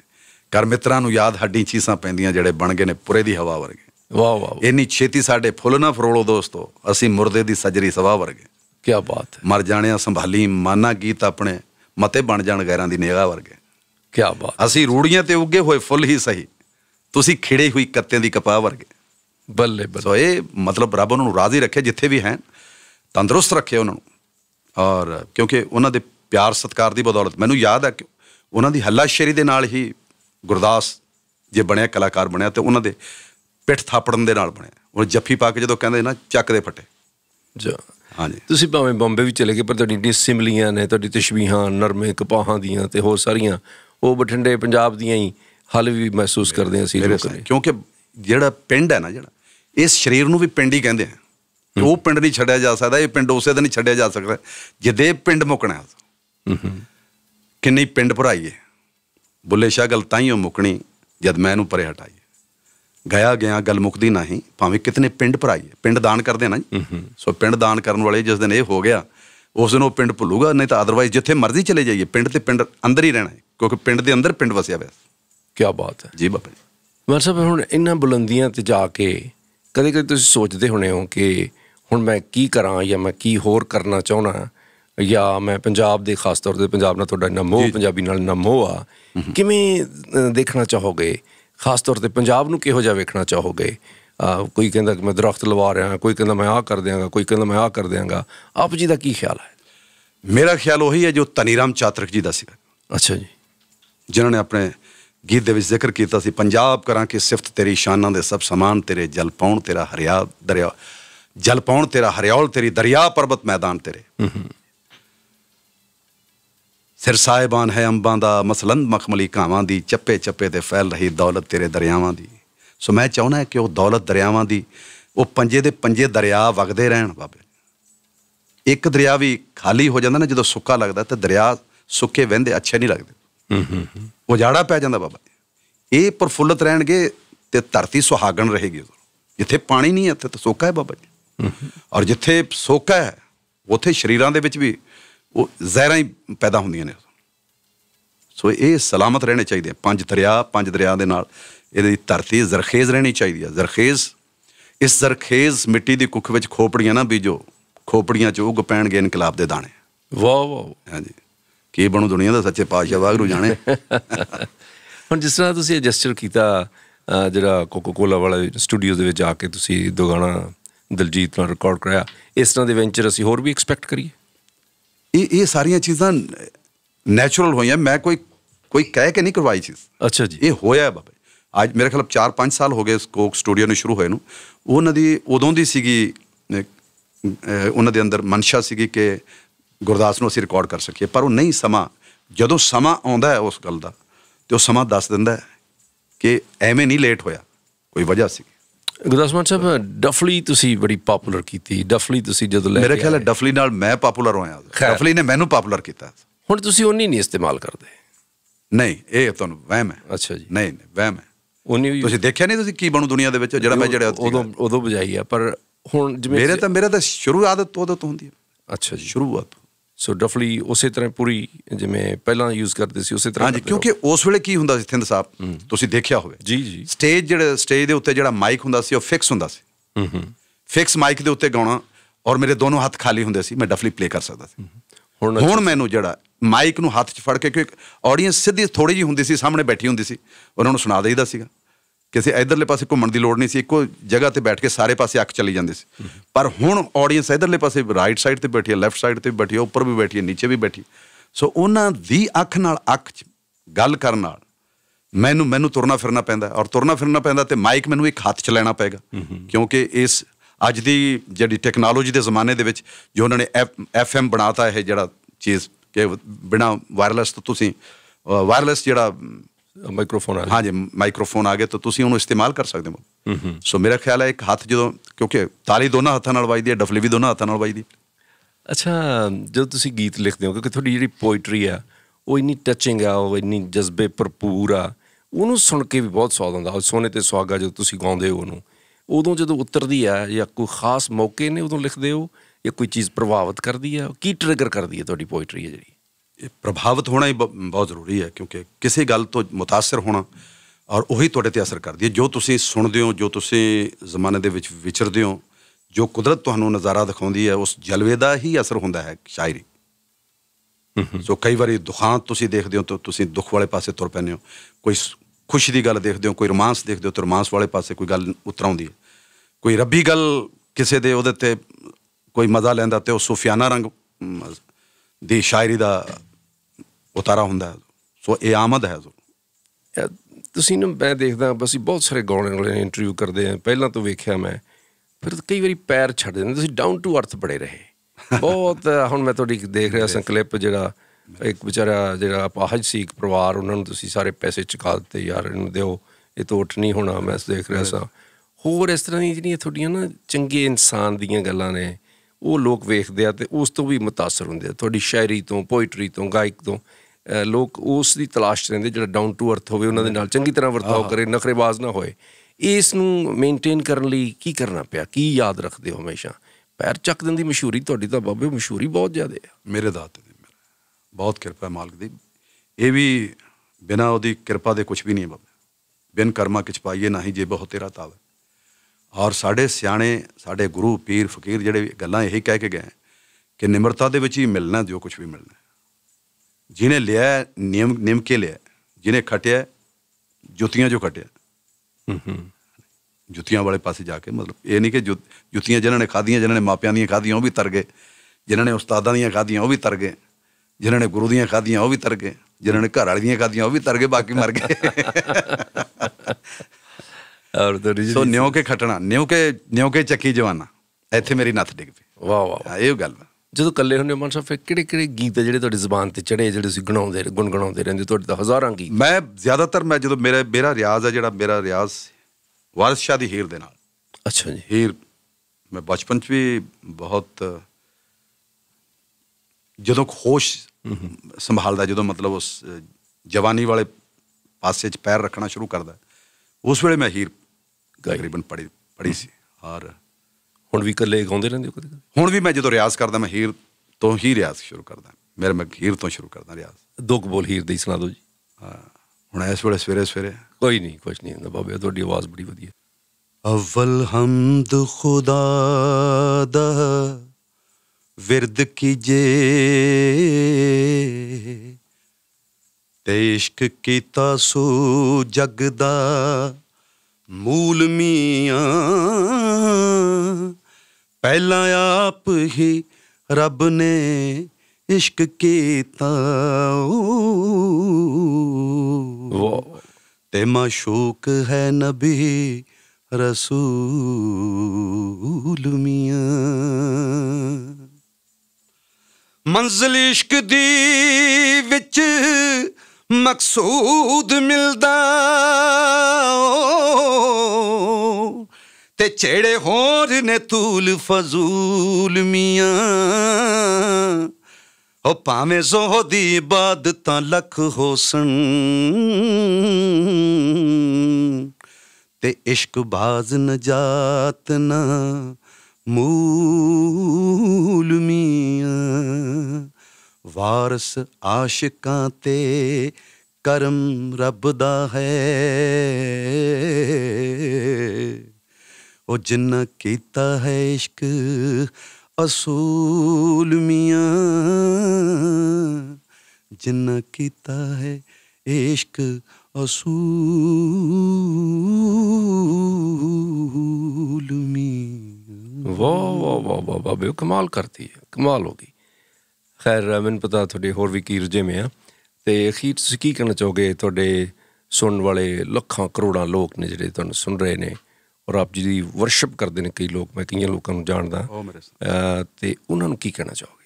ਕਰ ਮਿੱਤਰਾਂ ਨੂੰ ਯਾਦ ਹੱਡੀ ਚੀਸਾਂ ਪੈਂਦੀਆਂ ਜਿਹੜੇ ਬਣ ਗਏ ਨੇ ਪੁਰੇ ਦੀ ਹਵਾ ਵਰਗੇ। ਵਾਹ ਵਾਹ, ਇੰਨੀ ਛੇਤੀ ਸਾਡੇ ਫੁੱਲ ਨਾ ਫਰੋਲੋ ਦੋਸਤੋ, ਅਸੀਂ ਮੁਰਦੇ ਦੀ ਸਜਰੀ ਸਵਾ ਵਰਗੇ। ਕੀ ਬਾਤ ਹੈ। ਮਰ ਜਾਣਿਆ ਸੰਭਾਲੀ ਮਾਨਾ ਗੀਤ ਆਪਣੇ, ਮਤੇ ਬਣ ਜਾਣ ਗੈਰਾਂ ਦੀ ਨਿਗਾਹ ਵਰਗੇ। ਕੀ ਬਾਤ। ਅਸੀਂ ਰੂੜੀਆਂ ਤੇ ਉੱਗੇ ਹੋਏ ਫੁੱਲ ਹੀ ਸਹੀ, ਤੁਸੀਂ ਖਿੜੇ ਹੋਈ ਕੱਤਿਆਂ ਦੀ ਕਪਾਹ ਵਰਗੇ। ਬੱਲੇ ਬੱਲੇ। ਸੋ ਇਹ ਮਤਲਬ ਰੱਬ ਉਹਨਾਂ ਨੂੰ ਰਾਜ਼ੀ ਰੱਖੇ, ਜਿੱਥੇ ਵੀ ਹੈ ਤੰਦਰੁਸਤ ਰੱਖੇ ਉਹਨਾਂ ਨੂੰ। ਔਰ ਕਿਉਂਕਿ ਉਹਨਾਂ ਦੇ ਪਿਆਰ ਸਤਿਕਾਰ ਦੀ ਬਦੌਲਤ ਮੈਨੂੰ ਯਾਦ ਹੈ ਕਿ ਉਹਨਾਂ ਦੀ ਹੱਲਾਸ਼ੇਰੀ ਦੇ ਨਾਲ ਹੀ ਗੁਰਦਾਸ ਜੇ ਬਣਿਆ, ਕਲਾਕਾਰ ਬਣਿਆ, ਤੇ ਉਹਨਾਂ ਦੇ ਪਿੱਠ ਥਾਪੜਨ ਦੇ ਨਾਲ ਬਣਿਆ। ਉਹ ਜੱਫੀ ਪਾ ਕੇ ਜਦੋਂ ਕਹਿੰਦੇ ਨਾ ਚੱਕ ਦੇ ਫੱਟੇ। ਹਾਂਜੀ, ਤੁਸੀਂ ਭਾਵੇਂ ਬੰਬੇ ਵੀ ਚਲੇ ਗਏ, ਪਰ ਤੁਹਾਡੀ ਜਿਹੜੀਆਂ ਸਿਮਲੀਆਂ ਨੇ, ਤੁਹਾਡੀ ਤਸ਼ਬੀਹਾਂ ਨਰਮੇ ਕਪਾਹਾਂ ਦੀਆਂ ਤੇ ਹੋਰ ਸਾਰੀਆਂ, ਉਹ ਬਠਿੰਡੇ ਪੰਜਾਬ ਦੀਆਂ ਹੀ ਹਾਲੇ ਵੀ ਮਹਿਸੂਸ ਕਰਦੇ ਹਾਂ ਅਸੀਂ ਲੋਕ। ਕਿਉਂਕਿ ਜਿਹੜਾ ਪਿੰਡ ਹੈ ਨਾ, ਜਿਹੜਾ ਇਸ ਸਰੀਰ ਨੂੰ ਵੀ ਪਿੰਡ ਹੀ ਕਹਿੰਦੇ ਆ। ਉਹ ਪਿੰਡ ਨਹੀਂ ਛੱਡਿਆ ਜਾ ਸਕਦਾ, ਇਹ ਪਿੰਡ ਉਸੇ ਦਿਨ ਨਹੀਂ ਛੱਡਿਆ ਜਾ ਸਕਦਾ ਜਿੱਦੇ ਪਿੰਡ ਮੁੱਕਣਾ। ਕਿੰਨੀ ਪਿੰਡ ਭਰਾਈਏ, ਬੁੱਲੇ ਸ਼ਾਹ ਗੱਲ ਤਾਂ ਹੀ ਉਹ ਮੁੱਕਣੀ ਜਦ ਮੈਂ ਇਹਨੂੰ ਪਰੇ ਹਟਾਈਏ। ਗਿਆ ਗਿਆ ਗੱਲ ਮੁੱਕਦੀ ਨਹੀਂ, ਭਾਵੇਂ ਕਿਤਨੇ ਪਿੰਡ ਭਰਾਈਏ। ਪਿੰਡ ਦਾਨ ਕਰਦੇ ਨਾ ਜੀ। ਸੋ ਪਿੰਡ ਦਾਨ ਕਰਨ ਵਾਲੇ ਜਿਸ ਦਿਨ ਇਹ ਹੋ ਗਿਆ, ਉਸ ਦਿਨ ਉਹ ਪਿੰਡ ਭੁੱਲੂਗਾ। ਨਹੀਂ ਤਾਂ ਅਦਰਵਾਈਜ਼ ਜਿੱਥੇ ਮਰਜ਼ੀ ਚਲੇ ਜਾਈਏ, ਪਿੰਡ ਤੇ ਪਿੰਡ ਅੰਦਰ ਹੀ ਰਹਿਣਾ ਹੈ, ਕਿਉਂਕਿ ਪਿੰਡ ਦੇ ਅੰਦਰ ਪਿੰਡ ਵਸਿਆ ਹੋਇਆ। ਕੀ ਬਾਤ ਹੈ ਜੀ ਬਾਬਾ ਜੀ। ਮਾਨ ਸਾਹਿਬ, ਹੁਣ ਇਹਨਾਂ ਬੁਲੰਦੀਆਂ 'ਤੇ ਜਾ ਕੇ ਕਦੇ ਕਦੇ ਤੁਸੀਂ ਸੋਚਦੇ ਹੋਣੇ ਹੋ ਕਿ ਹੁਣ ਮੈਂ ਕੀ ਕਰਾਂ, ਜਾਂ ਮੈਂ ਕੀ ਹੋਰ ਕਰਨਾ ਚਾਹੁੰਦਾ, ਜਾਂ ਮੈਂ ਪੰਜਾਬ ਦੇ, ਖਾਸ ਤੌਰ 'ਤੇ ਪੰਜਾਬ ਨਾਲ ਤੁਹਾਡਾ ਇੰਨਾ ਮੋਹ, ਪੰਜਾਬੀ ਨਾਲ ਇੰਨਾ ਮੋਹ ਆ, ਕਿਵੇਂ ਦੇਖਣਾ ਚਾਹੋਗੇ? ਖਾਸ ਤੌਰ 'ਤੇ ਪੰਜਾਬ ਨੂੰ ਕਿਹੋ ਜਿਹਾ ਵੇਖਣਾ ਚਾਹੋਗੇ? ਕੋਈ ਕਹਿੰਦਾ ਕਿ ਮੈਂ ਦਰਖਤ ਲਵਾ ਰਿਹਾ, ਕੋਈ ਕਹਿੰਦਾ ਮੈਂ ਆਹ ਕਰ ਦਿਆਂਗਾ, ਕੋਈ ਕਹਿੰਦਾ ਮੈਂ ਆਹ ਕਰ ਦਿਆਂਗਾ। ਆਪ ਜੀ ਦਾ ਕੀ ਖਿਆਲ ਹੈ? ਮੇਰਾ ਖਿਆਲ ਉਹੀ ਹੈ ਜੋ ਧਨੀ ਰਾਮ ਚਾਤਰਕ ਜੀ ਦਾ ਸੀਗਾ। ਅੱਛਾ ਜੀ। ਜਿਨ੍ਹਾਂ ਨੇ ਆਪਣੇ ਗੀਤ ਦੇ ਵਿੱਚ ਜ਼ਿਕਰ ਕੀਤਾ ਸੀ, ਪੰਜਾਬ ਕਰਾਂ ਕਿ ਸਿਫਤ ਤੇਰੀ ਸ਼ਾਨਾਂ ਦੇ ਸਭ ਸਮਾਨ ਤੇਰੇ, ਜਲ ਪਾਉਣ ਤੇਰਾ ਹਰਿਆ ਦਰਿਆ, ਜਲ ਪਾਉਣ ਤੇਰਾ ਹਰਿਆਉਲ ਤੇਰੀ, ਦਰਿਆ ਪਰਬਤ ਮੈਦਾਨ ਤੇਰੇ। ਸਿਰ ਸਾਹਿਬਾਨ ਹੈ ਅੰਬਾਂ ਦਾ, ਮਸਲੰਦ ਮਖਮਲੀ ਘਾਵਾਂ ਦੀ, ਚੱਪੇ ਚੱਪੇ ਤੇ ਫੈਲ ਰਹੀ ਦੌਲਤ ਤੇਰੇ ਦਰਿਆਵਾਂ ਦੀ। ਸੋ ਮੈਂ ਚਾਹੁੰਦਾ ਕਿ ਉਹ ਦੌਲਤ ਦਰਿਆਵਾਂ ਦੀ, ਉਹ ਪੰਜੇ ਦੇ ਪੰਜੇ ਦਰਿਆ ਵਗਦੇ ਰਹਿਣ ਬਾਬੇ। ਇੱਕ ਦਰਿਆ ਵੀ ਖਾਲੀ ਹੋ ਜਾਂਦਾ ਨਾ ਜਦੋਂ ਸੁੱਕਾ ਲੱਗਦਾ, ਤਾਂ ਦਰਿਆ ਸੁੱਕੇ ਵਹਿੰਦੇ ਅੱਛੇ ਨਹੀਂ ਲੱਗਦੇ, ਉਜਾੜਾ ਪੈ ਜਾਂਦਾ ਬਾਬਾ। ਇਹ ਪ੍ਰਫੁੱਲਤ ਰਹਿਣਗੇ ਤੇ ਧਰਤੀ ਸੁਹਾਗਣ ਰਹੇਗੀ। ਜਿੱਥੇ ਪਾਣੀ ਨਹੀਂ ਹੈ ਉੱਥੇ ਤਾਂ ਸੋਕਾ ਹੈ ਬਾਬਾ ਜੀ। ਔਰ ਜਿੱਥੇ ਸੋਕਾ ਹੈ ਉੱਥੇ ਸਰੀਰਾਂ ਦੇ ਵਿੱਚ ਵੀ ਉਹ ਜ਼ਹਿਰਾਂ ਹੀ ਪੈਦਾ ਹੁੰਦੀਆਂ ਨੇ। ਸੋ ਇਹ ਸਲਾਮਤ ਰਹਿਣੇ ਚਾਹੀਦੇ। ਪੰਜ ਦਰਿਆ ਦੇ ਨਾਲ ਇਹਦੀ ਧਰਤੀ ਜ਼ਰਖੇਜ਼ ਰਹਿਣੀ ਚਾਹੀਦੀ ਹੈ। ਜ਼ਰਖੇਜ਼, ਇਸ ਜ਼ਰਖੇਜ਼ ਮਿੱਟੀ ਦੀ ਕੁੱਖ ਵਿੱਚ ਖੋਪੜੀਆਂ ਨਾ ਬੀਜੋ, ਖੋਪੜੀਆਂ 'ਚ ਉੱਗ ਪੈਣਗੇ ਇਨਕਲਾਬ ਦੇ ਦਾਣੇ। ਵਾਹ ਵਾਹ। ਹਾਂਜੀ, ਕੀ ਬਣੂ ਦੁਨੀਆ ਦਾ, ਸੱਚੇ ਪਾਤਸ਼ਾਹ ਵਾਹਿਗੁਰੂ ਜਾਣੇ। ਹੁਣ ਜਿਸ ਤਰ੍ਹਾਂ ਤੁਸੀਂ ਜੈਸਚਰ ਕੀਤਾ, ਜਿਹੜਾ ਕੋਕੋ ਕੋਲਾ ਵਾਲੇ ਸਟੂਡੀਓ ਦੇ ਵਿੱਚ ਜਾ ਕੇ ਤੁਸੀਂ ਦੋ ਗਾਣਾ ਦਿਲਜੀਤ ਨਾਲ ਰਿਕਾਰਡ ਕਰਾਇਆ, ਇਸ ਤਰ੍ਹਾਂ ਦੇ ਵੈਂਚਰ ਅਸੀਂ ਹੋਰ ਵੀ ਐਕਸਪੈਕਟ ਕਰੀਏ? ਇਹ ਸਾਰੀਆਂ ਚੀਜ਼ਾਂ ਨੈਚੁਰਲ ਹੋਈਆਂ। ਮੈਂ ਕੋਈ ਕਹਿ ਕੇ ਨਹੀਂ ਕਰਵਾਈ ਚੀਜ਼। ਅੱਛਾ ਜੀ। ਇਹ ਹੋਇਆ ਬਾਬਾ। ਅੱਜ ਮੇਰੇ ਖਿਆਲ 4-5 ਸਾਲ ਹੋ ਗਏ ਕੋਕ ਸਟੂਡੀਓ ਨੂੰ ਸ਼ੁਰੂ ਹੋਏ ਨੂੰ। ਉਹਨਾਂ ਦੀ ਉਦੋਂ ਦੀ ਸੀਗੀ, ਉਹਨਾਂ ਦੇ ਅੰਦਰ ਮਨਸ਼ਾ ਸੀਗੀ ਕਿ ਗੁਰਦਾਸ ਨੂੰ ਅਸੀਂ ਰਿਕਾਰਡ ਕਰ ਸਕੀਏ, ਪਰ ਉਹ ਨਹੀਂ। ਜਦੋਂ ਸਮਾਂ ਆਉਂਦਾ ਹੈ ਉਸ ਗੱਲ ਦਾ, ਤੇ ਉਹ ਸਮਾਂ ਦੱਸ ਦਿੰਦਾ ਹੈ ਕਿ ਐਵੇਂ ਨਹੀਂ ਲੇਟ ਹੋਇਆ, ਕੋਈ ਵਜ੍ਹਾ ਸੀ। ਗੁਰਦਾਸ ਮਾਨ ਸਾਹਿਬ, ਡਫਲੀ ਤੁਸੀਂ ਬੜੀ ਪਾਪੂਲਰ ਕੀਤੀ। ਡਫਲੀ ਤੁਸੀਂ ਜਦੋਂ ਲੈ ਕੇ, ਮੇਰੇ ਖਿਆਲ ਹੈ ਡਫਲੀ ਨਾਲ ਮੈਂ ਪਾਪੂਲਰ ਹੋਇਆ, ਡਫਲੀ ਨੇ ਮੈਨੂੰ ਪਾਪੂਲਰ ਕੀਤਾ। ਹੁਣ ਤੁਸੀਂ ਉਨੀ ਨਹੀਂ ਇਸਤੇਮਾਲ ਕਰਦੇ? ਨਹੀਂ, ਇਹ ਤੁਹਾਨੂੰ ਵਹਿਮ ਹੈ। ਅੱਛਾ ਜੀ। ਨਹੀਂ ਵਹਿਮ ਹੈ। ਉਨੀ ਤੁਸੀਂ ਦੇਖਿਆ ਨਹੀਂ, ਤੁਸੀਂ ਕੀ ਬਣੂ ਦੁਨੀਆ ਦੇ ਵਿੱਚ। ਜਿਹੜਾ ਉਦੋਂ ਬਜਾਈ ਆ, ਪਰ ਹੁਣ ਜਿਵੇਂ ਮੇਰਾ ਤਾਂ ਸ਼ੁਰੂ ਆਦਤ ਉਦੋਂ ਤੋਂ ਹੁੰਦੀ ਹੈ। ਅੱਛਾ ਜੀ, ਸ਼ੁਰੂਆਤ। ਸੋ ਡਫਲੀ ਉਸੇ ਤਰ੍ਹਾਂ ਪੂਰੀ ਜਿਵੇਂ ਪਹਿਲਾਂ ਯੂਜ਼ ਕਰਦੇ ਸੀ ਉਸੇ ਤਰ੍ਹਾਂ? ਹਾਂਜੀ, ਕਿਉਂਕਿ ਉਸ ਵੇਲੇ ਕੀ ਹੁੰਦਾ ਸੀ ਥਿੰਦ ਸਾਹਿਬ, ਤੁਸੀਂ ਦੇਖਿਆ ਹੋਵੇ ਜੀ, ਸਟੇਜ ਦੇ ਉੱਤੇ ਜਿਹੜਾ ਮਾਈਕ ਹੁੰਦਾ ਸੀ ਉਹ ਫਿਕਸ ਹੁੰਦਾ ਸੀ। ਫਿਕਸ ਮਾਈਕ ਦੇ ਉੱਤੇ ਗਾਉਣਾ, ਔਰ ਮੇਰੇ ਦੋਨੋਂ ਹੱਥ ਖਾਲੀ ਹੁੰਦੇ ਸੀ, ਮੈਂ ਡਫਲੀ ਪਲੇ ਕਰ ਸਕਦਾ ਸੀ। ਹੁਣ ਮੈਨੂੰ ਜਿਹੜਾ ਮਾਈਕ ਨੂੰ ਹੱਥ 'ਚ ਫੜ ਕੇ, ਕਿਉਂਕਿ ਆਡੀਅנס ਸਿੱਧੀ ਥੋੜ੍ਹੀ ਜਿਹੀ ਹੁੰਦੀ ਸੀ, ਸਾਹਮਣੇ ਬੈਠੀ ਹੁੰਦੀ ਸੀ, ਉਹਨਾਂ ਨੂੰ ਸੁਣਾ ਦੇਈਦਾ ਸੀਗਾ। ਕਿਸੇ ਇੱਧਰਲੇ ਪਾਸੇ ਘੁੰਮਣ ਦੀ ਲੋੜ ਨਹੀਂ ਸੀ, ਇੱਕੋ ਜਗ੍ਹਾ 'ਤੇ ਬੈਠ ਕੇ ਸਾਰੇ ਪਾਸੇ ਅੱਖ ਚੱਲੀ ਜਾਂਦੀ ਸੀ। ਪਰ ਹੁਣ ਆਡੀਅנס ਇੱਧਰਲੇ ਪਾਸੇ ਰਾਈਟ ਸਾਈਡ 'ਤੇ ਬੈਠੀ ਹੈ, ਲੈਫਟ ਸਾਈਡ 'ਤੇ ਵੀ ਬੈਠੀ ਹੈ, ਉੱਪਰ ਵੀ ਬੈਠੀ ਹੈ, ਨੀਚੇ ਵੀ ਬੈਠੀ। ਸੋ ਉਹਨਾਂ ਦੀ ਅੱਖ ਨਾਲ ਅੱਖ 'ਚ ਗੱਲ ਕਰਨ ਨਾਲ ਮੈਨੂੰ ਤੁਰਨਾ ਫਿਰਨਾ ਪੈਂਦਾ, ਔਰ ਤੁਰਨਾ ਫਿਰਨਾ ਪੈਂਦਾ ਤੇ ਮਾਈਕ ਮੈਨੂੰ ਇੱਕ ਹੱਥ 'ਚ ਲੈਣਾ ਪਏਗਾ, ਕਿਉਂਕਿ ਇਸ ਅੱਜ ਦੀ ਜਿਹੜੀ ਟੈਕਨੋਲੋਜੀ ਦੇ ਜ਼ਮਾਨੇ ਦੇ ਵਿੱਚ ਜੋ ਉਹਨਾਂ ਨੇ FM ਬਣਾਤਾ, ਇਹ ਜਿਹੜਾ ਚੀਜ਼ ਕਿ ਬਿਨਾਂ ਵਾਇਰਲੈਸ ਤੋਂ ਤੁਸੀਂ ਵਾਇਰਲੈਸ ਜਿਹੜਾ ਮਾਈਕ੍ਰੋਫੋਨ ਆ, ਹਾਂਜੀ ਮਾਈਕ੍ਰੋਫੋਨ ਆ ਗਏ, ਤਾਂ ਤੁਸੀਂ ਉਹਨੂੰ ਇਸਤੇਮਾਲ ਕਰ ਸਕਦੇ ਹੋ। ਸੋ ਮੇਰਾ ਖਿਆਲ ਹੈ ਇੱਕ ਹੱਥ ਜਦੋਂ, ਕਿਉਂਕਿ ਤਾਲੀ ਦੋਨਾਂ ਹੱਥਾਂ ਨਾਲ ਵੱਜਦੀ ਹੈ, ਡਫਲੀ ਵੀ ਦੋਨਾਂ ਹੱਥਾਂ ਨਾਲ ਵੱਜਦੀ। ਅੱਛਾ, ਜਦੋਂ ਤੁਸੀਂ ਗੀਤ ਲਿਖਦੇ ਹੋ, ਕਿਉਂਕਿ ਤੁਹਾਡੀ ਜਿਹੜੀ ਪੋਇਟਰੀ ਆ ਉਹ ਇੰਨੀ ਟੱਚਿੰਗ ਆ, ਉਹ ਇੰਨੀ ਜਜ਼ਬੇ ਭਰਪੂਰ ਆ, ਉਹਨੂੰ ਸੁਣ ਕੇ ਵੀ ਬਹੁਤ ਸਵਾਦ ਆਉਂਦਾ। ਸੋਨੇ 'ਤੇ ਸੁਹਾਗਾ ਜਦੋਂ ਤੁਸੀਂ ਗਾਉਂਦੇ ਹੋ ਉਹਨੂੰ, ਉਦੋਂ ਜਦੋਂ ਉਤਰਦੀ ਆ, ਜਾਂ ਕੋਈ ਖਾਸ ਮੌਕੇ ਨੇ ਉਦੋਂ ਲਿਖਦੇ ਹੋ, ਜਾਂ ਕੋਈ ਚੀਜ਼ ਪ੍ਰਭਾਵਿਤ ਕਰਦੀ ਆ? ਕੀ ਟ੍ਰਿਗਰ ਕਰਦੀ ਹੈ ਤੁਹਾਡੀ ਪੋਇਟਰੀ ਹੈ ਜਿਹੜੀ? ਇਹ ਪ੍ਰਭਾਵਿਤ ਹੋਣਾ ਹੀ ਬਹੁਤ ਜ਼ਰੂਰੀ ਹੈ, ਕਿਉਂਕਿ ਕਿਸੇ ਗੱਲ ਤੋਂ ਮੁਤਾਸਰ ਹੋਣਾ ਔਰ ਉਹੀ ਤੁਹਾਡੇ 'ਤੇ ਅਸਰ ਕਰਦੀ ਹੈ। ਜੋ ਤੁਸੀਂ ਸੁਣਦੇ ਹੋ, ਜੋ ਤੁਸੀਂ ਜ਼ਮਾਨੇ ਦੇ ਵਿੱਚ ਵਿਚਰਦੇ ਹੋ, ਜੋ ਕੁਦਰਤ ਤੁਹਾਨੂੰ ਨਜ਼ਾਰਾ ਦਿਖਾਉਂਦੀ ਹੈ, ਉਸ ਜਲਵੇ ਦਾ ਹੀ ਅਸਰ ਹੁੰਦਾ ਹੈ ਸ਼ਾਇਰੀ। ਸੋ ਕਈ ਵਾਰੀ ਦੁਖਾਂਤ ਤੁਸੀਂ ਦੇਖਦੇ ਹੋ ਤਾਂ ਤੁਸੀਂ ਦੁੱਖ ਵਾਲੇ ਪਾਸੇ ਤੁਰ ਪੈਂਦੇ ਹੋ, ਕੋਈ ਖੁਸ਼ੀ ਦੀ ਗੱਲ ਦੇਖਦੇ ਹੋ, ਕੋਈ ਰੋਮਾਂਸ ਦੇਖਦੇ ਹੋ ਤਾਂ ਰੋਮਾਂਸ ਵਾਲੇ ਪਾਸੇ ਕੋਈ ਗੱਲ ਉਤਰ ਆਉਂਦੀ ਹੈ, ਕੋਈ ਰੱਬੀ ਗੱਲ ਕਿਸੇ ਦੇ ਉਹਦੇ 'ਤੇ ਕੋਈ ਮਜ਼ਾ ਲੈਂਦਾ ਤੇ ਉਹ ਸੂਫੀਆਨਾ ਰੰਗ ਦੀ ਸ਼ਾਇਰੀ ਦਾ ਉਤਾਰਾ ਹੁੰਦਾ। ਸੋ ਇਹ ਆਮਦ ਹੈ। ਤੁਸੀਂ ਨਾ, ਮੈਂ ਦੇਖਦਾ ਅਸੀਂ ਬਹੁਤ ਸਾਰੇ ਗਾਉਣ ਵਾਲੇ ਇੰਟਰਵਿਊ ਕਰਦੇ ਹਾਂ, ਪਹਿਲਾਂ ਤੋਂ ਵੇਖਿਆ ਮੈਂ, ਫਿਰ ਕਈ ਵਾਰੀ ਪੈਰ ਛੱਡ ਦਿੰਦੇ। ਤੁਸੀਂ ਡਾਊਨ ਟੂ ਅਰਥ ਬੜੇ ਰਹੇ ਬਹੁਤ। ਹੁਣ ਮੈਂ ਤੁਹਾਡੀ ਦੇਖ ਰਿਹਾ ਸਾਂ ਕਲਿੱਪ, ਜਿਹੜਾ ਇੱਕ ਵਿਚਾਰਾ ਜਿਹੜਾ ਅਪਾਹਜ ਸੀ, ਇੱਕ ਪਰਿਵਾਰ, ਉਹਨਾਂ ਨੂੰ ਤੁਸੀਂ ਸਾਰੇ ਪੈਸੇ ਚੁਕਾ ਦਿੱਤੇ, ਯਾਰ ਇਹਨੂੰ ਦਿਓ, ਇਹ ਤੋਂ ਉੱਠ ਨਹੀਂ ਹੋਣਾ। ਮੈਂ ਦੇਖ ਰਿਹਾ ਸਾਂ ਹੋਰ ਇਸ ਤਰ੍ਹਾਂ ਦੀਆਂ ਜਿਹੜੀਆਂ ਤੁਹਾਡੀਆਂ ਨਾ ਚੰਗੇ ਇਨਸਾਨ ਦੀਆਂ ਗੱਲਾਂ ਨੇ, ਉਹ ਲੋਕ ਵੇਖਦੇ ਆ ਅਤੇ ਉਸ ਤੋਂ ਵੀ ਮੁਤਾਸਰ ਹੁੰਦੇ ਆ। ਤੁਹਾਡੀ ਸ਼ਾਇਰੀ ਤੋਂ, ਪੋਇਟਰੀ ਤੋਂ, ਗਾਇਕ ਤੋਂ ਲੋਕ ਉਸ ਦੀ ਤਲਾਸ਼ 'ਚ ਰਹਿੰਦੇ ਜਿਹੜਾ ਡਾਊਨ ਟੂ ਅਰਥ ਹੋਵੇ, ਉਹਨਾਂ ਦੇ ਨਾਲ ਚੰਗੀ ਤਰ੍ਹਾਂ ਵਰਤਾਓ ਕਰੇ, ਨਖਰੇਬਾਜ਼ ਨਾ ਹੋਏ। ਇਸ ਨੂੰ ਮੇਨਟੇਨ ਕਰਨ ਲਈ ਕੀ ਕਰਨਾ ਪਿਆ? ਕੀ ਯਾਦ ਰੱਖਦੇ ਹੋ ਹਮੇਸ਼ਾ? ਪੈਰ ਚੱਕ ਦਿੰਦੀ ਮਸ਼ਹੂਰੀ ਤੁਹਾਡੀ ਤਾਂ ਬਾਬੇ, ਮਸ਼ਹੂਰੀ ਬਹੁਤ ਜ਼ਿਆਦਾ ਆ। ਮੇਰੇ ਦਾਤੇ ਦੀ ਬਹੁਤ ਕਿਰਪਾ ਮਾਲਕ ਦੀ। ਇਹ ਵੀ ਬਿਨਾਂ ਉਹਦੀ ਕਿਰਪਾ ਦੇ ਕੁਛ ਵੀ ਨਹੀਂ ਹੈ ਬਾਬੇ। ਬਿਨ ਕਰਮਾ ਕਿਛ ਪਾਈਏ ਨਾ ਹੀ ਜੇ ਬਹੁਤ ਤੇਰਾ ਤਾਵੇ। ਔਰ ਸਾਡੇ ਸਿਆਣੇ, ਸਾਡੇ ਗੁਰੂ ਪੀਰ ਫਕੀਰ ਜਿਹੜੇ ਗੱਲਾਂ ਇਹੀ ਕਹਿ ਕੇ ਗਏ ਕਿ ਨਿਮਰਤਾ ਦੇ ਵਿੱਚ ਹੀ ਮਿਲਣਾ ਜੋ ਕੁਛ ਵੀ ਮਿਲਣਾ। ਜਿਹਨੇ ਲਿਆ ਨਿਮ ਕੇ ਲਿਆ, ਜਿਹਨੇ ਖਟਿਆ ਜੁੱਤੀਆਂ 'ਚੋਂ ਖਟਿਆ। ਜੁੱਤੀਆਂ ਵਾਲੇ ਪਾਸੇ ਜਾ ਕੇ, ਮਤਲਬ ਇਹ ਨਹੀਂ ਕਿ ਜੁੱਤੀਆਂ ਜਿਹਨਾਂ ਨੇ ਖਾਧੀਆਂ, ਜਿਹਨਾਂ ਨੇ ਮਾਪਿਆਂ ਦੀਆਂ ਖਾਧੀਆਂ ਉਹ ਵੀ ਤਰ ਗਏ, ਜਿਹਨਾਂ ਨੇ ਉਸਤਾਦਾਂ ਦੀਆਂ ਖਾਧੀਆਂ ਉਹ ਵੀ ਤਰ ਗਏ, ਜਿਹਨਾਂ ਨੇ ਗੁਰੂ ਦੀਆਂ ਖਾਧੀਆਂ ਉਹ ਵੀ ਤਰ ਗਏ, ਜਿਹਨਾਂ ਨੇ ਘਰ ਵਾਲੀ ਦੀਆਂ ਖਾਧੀਆਂ ਉਹ ਵੀ ਤਰ ਗਏ, ਬਾਕੀ ਮਰ ਗਏ। ਸੋ ਨਿਉ ਕੇ ਖੱਟਣਾ, ਨਿਉ ਕੇ ਚੱਕੀ ਜਵਾਨਾ, ਇੱਥੇ ਮੇਰੀ ਨੱਥ ਡਿੱਗ ਪਈ। ਵਾਹ ਵਾਹ, ਇਹ ਗੱਲ। ਜਦੋਂ ਇਕੱਲੇ ਹੁੰਦੇ ਮਾਨ ਸਾਹਿਬ, ਫਿਰ ਕਿਹੜੇ ਗੀਤ ਆ ਜਿਹੜੇ ਤੁਹਾਡੀ ਜ਼ੁਬਾਨ 'ਤੇ ਚੜ੍ਹੇ, ਜਿਹੜੇ ਤੁਸੀਂ ਗੁਣਗੁਣਾਉਂਦੇ ਰਹਿੰਦੇ? ਤੁਹਾਡੇ ਤਾਂ ਹਜ਼ਾਰਾਂ ਗੀਤ। ਮੈਂ ਜ਼ਿਆਦਾਤਰ ਜਦੋਂ ਮੇਰਾ ਰਿਆਜ਼ ਆ, ਜਿਹੜਾ ਮੇਰਾ ਰਿਆਜ਼ ਵਾਰਿਸ ਸ਼ਾਹ ਦੀ ਹੀਰ ਦੇ ਨਾਲ। ਅੱਛਾ ਜੀ। ਹੀਰ ਮੈਂ ਬਚਪਨ 'ਚ ਵੀ ਬਹੁਤ, ਜਦੋਂ ਹੋਸ਼ ਸੰਭਾਲਦਾ, ਜਦੋਂ ਮਤਲਬ ਉਸ ਜਵਾਨੀ ਵਾਲੇ ਪਾਸੇ 'ਚ ਪੈਰ ਰੱਖਣਾ ਸ਼ੁਰੂ ਕਰਦਾ, ਉਸ ਵੇਲੇ ਮੈਂ ਹੀਰ ਤਕਰੀਬਨ ਪੜ੍ਹੀ ਸੀ। ਔਰ ਹੁਣ ਵੀ ਇਕੱਲੇ ਗਾਉਂਦੇ ਰਹਿੰਦੇ ਹੋ ਕਦੇ? ਹੁਣ ਵੀ ਮੈਂ ਜਦੋਂ ਰਿਆਜ਼ ਕਰਦਾ, ਮੈਂ ਹੀਰ ਤੋਂ ਹੀ ਰਿਆਜ਼ ਸ਼ੁਰੂ ਕਰਦਾ। ਮੈਂ ਹੀਰ ਤੋਂ ਸ਼ੁਰੂ ਕਰਦਾ ਰਿਆਜ਼। ਦੋ ਕੁ ਬੋਲ ਹੀਰ ਦੀ ਸੁਣਾ ਦਿਓ ਜੀ। ਹਾਂ, ਹੁਣ ਇਸ ਵੇਲੇ ਸਵੇਰੇ ਕੋਈ ਨਹੀਂ, ਕੁਛ ਨਹੀਂ ਹੁੰਦਾ ਬਾਬੇ, ਤੁਹਾਡੀ ਆਵਾਜ਼ ਬੜੀ ਵਧੀਆ। ਅਵਲ ਹਮਦ ਖੁਦਾ ਦਾ ਵਿਰਦ ਕੀਜੇ ਤੇ ਇਸ਼ਕ ਕੀਤਾ ਸੋ ਜਗ ਦਾ ਮੂਲ ਮੀਆਂ। ਪਹਿਲਾਂ ਆਪ ਹੀ ਰੱਬ ਨੇ ਇਸ਼ਕ ਕੀਤਾ ਤੇ ਮਾਸ਼ੂਕ ਹੈ ਨਬੀ ਰਸੂਲ ਮੀਆਂ। ਮੰਜ਼ਿਲ ਇਸ਼ਕ ਦੀ ਵਿੱਚ ਮਕਸੂਦ ਮਿਲਦਾ ਤੇ ਜਿਹੜੇ ਹੋਰ ਨੇ ਤੂਲ ਫਜ਼ੂਲ ਮੀਆਂ। ਉਹ ਭਾਵੇਂ ਜ਼ੋਹਦੀ ਇਬਾਦਤਾਂ ਲੱਖ ਹੋਸਣ ਤੇ ਇਸ਼ਕ ਬਾਜ਼ ਨਜਾਤ ਨਾ ਮੂਲ ਮੀਆਂ। ਵਾਰਸ ਆਸ਼ਿਕਾਂ ਤੇ ਕਰਮ ਰੱਬ ਦਾ ਹੈ, ਉਹ ਜਿੰਨਾ ਕੀਤਾ ਹੈ ਇਸ਼ਕ ਅਸੂਲ ਮੀਆਂ। ਜਿੰਨਾ ਕੀਤਾ ਹੈ ਇਸ਼ਕ ਅਸੂਲ ਮੀਆਂ। ਵਾਹ ਵਾਹ ਵਾਹ ਵਾਹ ਬਾਬੇ, ਕਮਾਲ ਕਰਤੀ ਹੈ, ਕਮਾਲ ਹੋ ਗਈ। ਖੈਰ, ਮੈਨੂੰ ਪਤਾ ਤੁਹਾਡੇ ਹੋਰ ਵੀ ਕੀ ਰੁਝੇਵੇਂ ਆ, ਅਤੇ ਅਖੀਰ ਤੁਸੀਂ ਕੀ ਕਹਿਣਾ ਚਾਹੋਗੇ? ਤੁਹਾਡੇ ਸੁਣਨ ਵਾਲੇ ਲੱਖਾਂ ਕਰੋੜਾਂ ਲੋਕ ਨੇ ਜਿਹੜੇ ਤੁਹਾਨੂੰ ਸੁਣ ਰਹੇ ਨੇ, ਔਰ ਆਪ ਜੀ ਦੀ ਵਰਸ਼ਿਪ ਕਰਦੇ ਨੇ ਕਈ ਲੋਕ, ਮੈਂ ਕਈਆਂ ਲੋਕਾਂ ਨੂੰ ਜਾਣਦਾ, ਅਤੇ ਉਹਨਾਂ ਨੂੰ ਕੀ ਕਹਿਣਾ ਚਾਹੋਗੇ?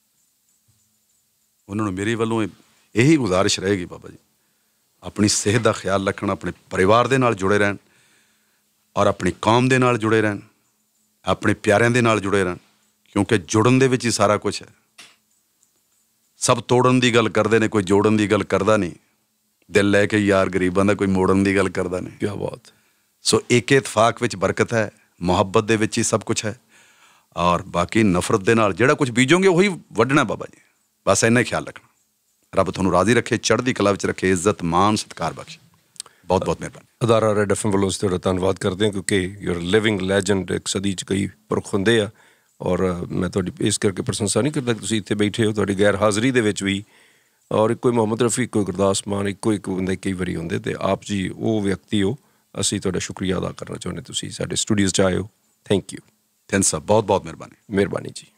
ਉਹਨਾਂ ਨੂੰ ਮੇਰੀ ਵੱਲੋਂ ਇਹੀ ਗੁਜ਼ਾਰਿਸ਼ ਰਹੇਗੀ ਬਾਬਾ ਜੀ, ਆਪਣੀ ਸਿਹਤ ਦਾ ਖਿਆਲ ਰੱਖਣ, ਆਪਣੇ ਪਰਿਵਾਰ ਦੇ ਨਾਲ ਜੁੜੇ ਰਹਿਣ, ਔਰ ਆਪਣੀ ਕੌਮ ਦੇ ਨਾਲ ਜੁੜੇ ਰਹਿਣ, ਆਪਣੇ ਪਿਆਰਿਆਂ ਦੇ ਨਾਲ ਜੁੜੇ ਰਹਿਣ, ਕਿਉਂਕਿ ਜੁੜਨ ਦੇ ਵਿੱਚ ਹੀ ਸਾਰਾ ਕੁਛ ਹੈ। ਸਭ ਤੋੜਨ ਦੀ ਗੱਲ ਕਰਦੇ ਨੇ, ਕੋਈ ਜੋੜਨ ਦੀ ਗੱਲ ਕਰਦਾ ਨਹੀਂ। ਦਿਲ ਲੈ ਕੇ ਯਾਰ ਗਰੀਬਾਂ ਦਾ ਕੋਈ ਮੋੜਨ ਦੀ ਗੱਲ ਕਰਦਾ ਨਹੀਂ। ਕਿਆ ਬਾਤ। ਸੋ ਏਕ ਇਤਫਾਕ ਵਿੱਚ ਬਰਕਤ ਹੈ, ਮੁਹੱਬਤ ਦੇ ਵਿੱਚ ਹੀ ਸਭ ਕੁਛ ਹੈ, ਔਰ ਬਾਕੀ ਨਫ਼ਰਤ ਦੇ ਨਾਲ ਜਿਹੜਾ ਕੁਛ ਬੀਜੋਗੇ ਉਹੀ ਵੱਢਣਾ ਬਾਬਾ ਜੀ। ਬਸ ਇੰਨਾ ਹੀ ਖਿਆਲ ਰੱਖਣਾ। ਰੱਬ ਤੁਹਾਨੂੰ ਰਾਜ਼ੀ ਰੱਖੇ, ਚੜ੍ਹਦੀ ਕਲਾ ਵਿੱਚ ਰੱਖੇ, ਇੱਜ਼ਤ ਮਾਣ ਸਤਿਕਾਰ ਬਖਸ਼ੇ। ਬਹੁਤ ਬਹੁਤ ਮਿਹਰਬਾਨੀ। ਅਦਾਰਾ ਰੈਡ FM ਵੱਲੋਂ ਅਸੀਂ ਤੁਹਾਡਾ ਧੰਨਵਾਦ ਕਰਦੇ ਹਾਂ, ਕਿਉਂਕਿ ਯੂਰ ਲਿਵਿੰਗ ਲੈਜੈਂਡ। ਇੱਕ ਸਦੀ 'ਚ ਕਈ ਪੁਰਖ ਹੁੰਦੇ ਆ, ਔਰ ਮੈਂ ਤੁਹਾਡੀ ਇਸ ਕਰਕੇ ਪ੍ਰਸ਼ੰਸਾ ਨਹੀਂ ਕਰਦਾ ਕਿ ਤੁਸੀਂ ਇੱਥੇ ਬੈਠੇ ਹੋ, ਤੁਹਾਡੀ ਗੈਰ ਹਾਜ਼ਰੀ ਦੇ ਵਿੱਚ ਵੀ। ਔਰ ਇੱਕੋ ਹੀ ਮੁਹੰਮਦ ਰਫੀ, ਇੱਕੋ ਹੀ ਗੁਰਦਾਸ ਮਾਨ, ਇੱਕੋ ਇੱਕ ਬੰਦੇ ਕਈ ਵਾਰੀ ਹੁੰਦੇ, ਅਤੇ ਆਪ ਜੀ ਉਹ ਵਿਅਕਤੀ ਹੋ। ਅਸੀਂ ਤੁਹਾਡਾ ਸ਼ੁਕਰੀਆ ਅਦਾ ਕਰਨਾ ਚਾਹੁੰਦੇ, ਤੁਸੀਂ ਸਾਡੇ ਸਟੂਡੀਓਜ਼ 'ਚ ਆਏ ਹੋ। Thank you. ਥਿੰਦ ਸਾਹਿਬ, ਬਹੁਤ ਬਹੁਤ ਮਿਹਰਬਾਨੀ। ਮਿਹਰਬਾਨੀ ਜੀ।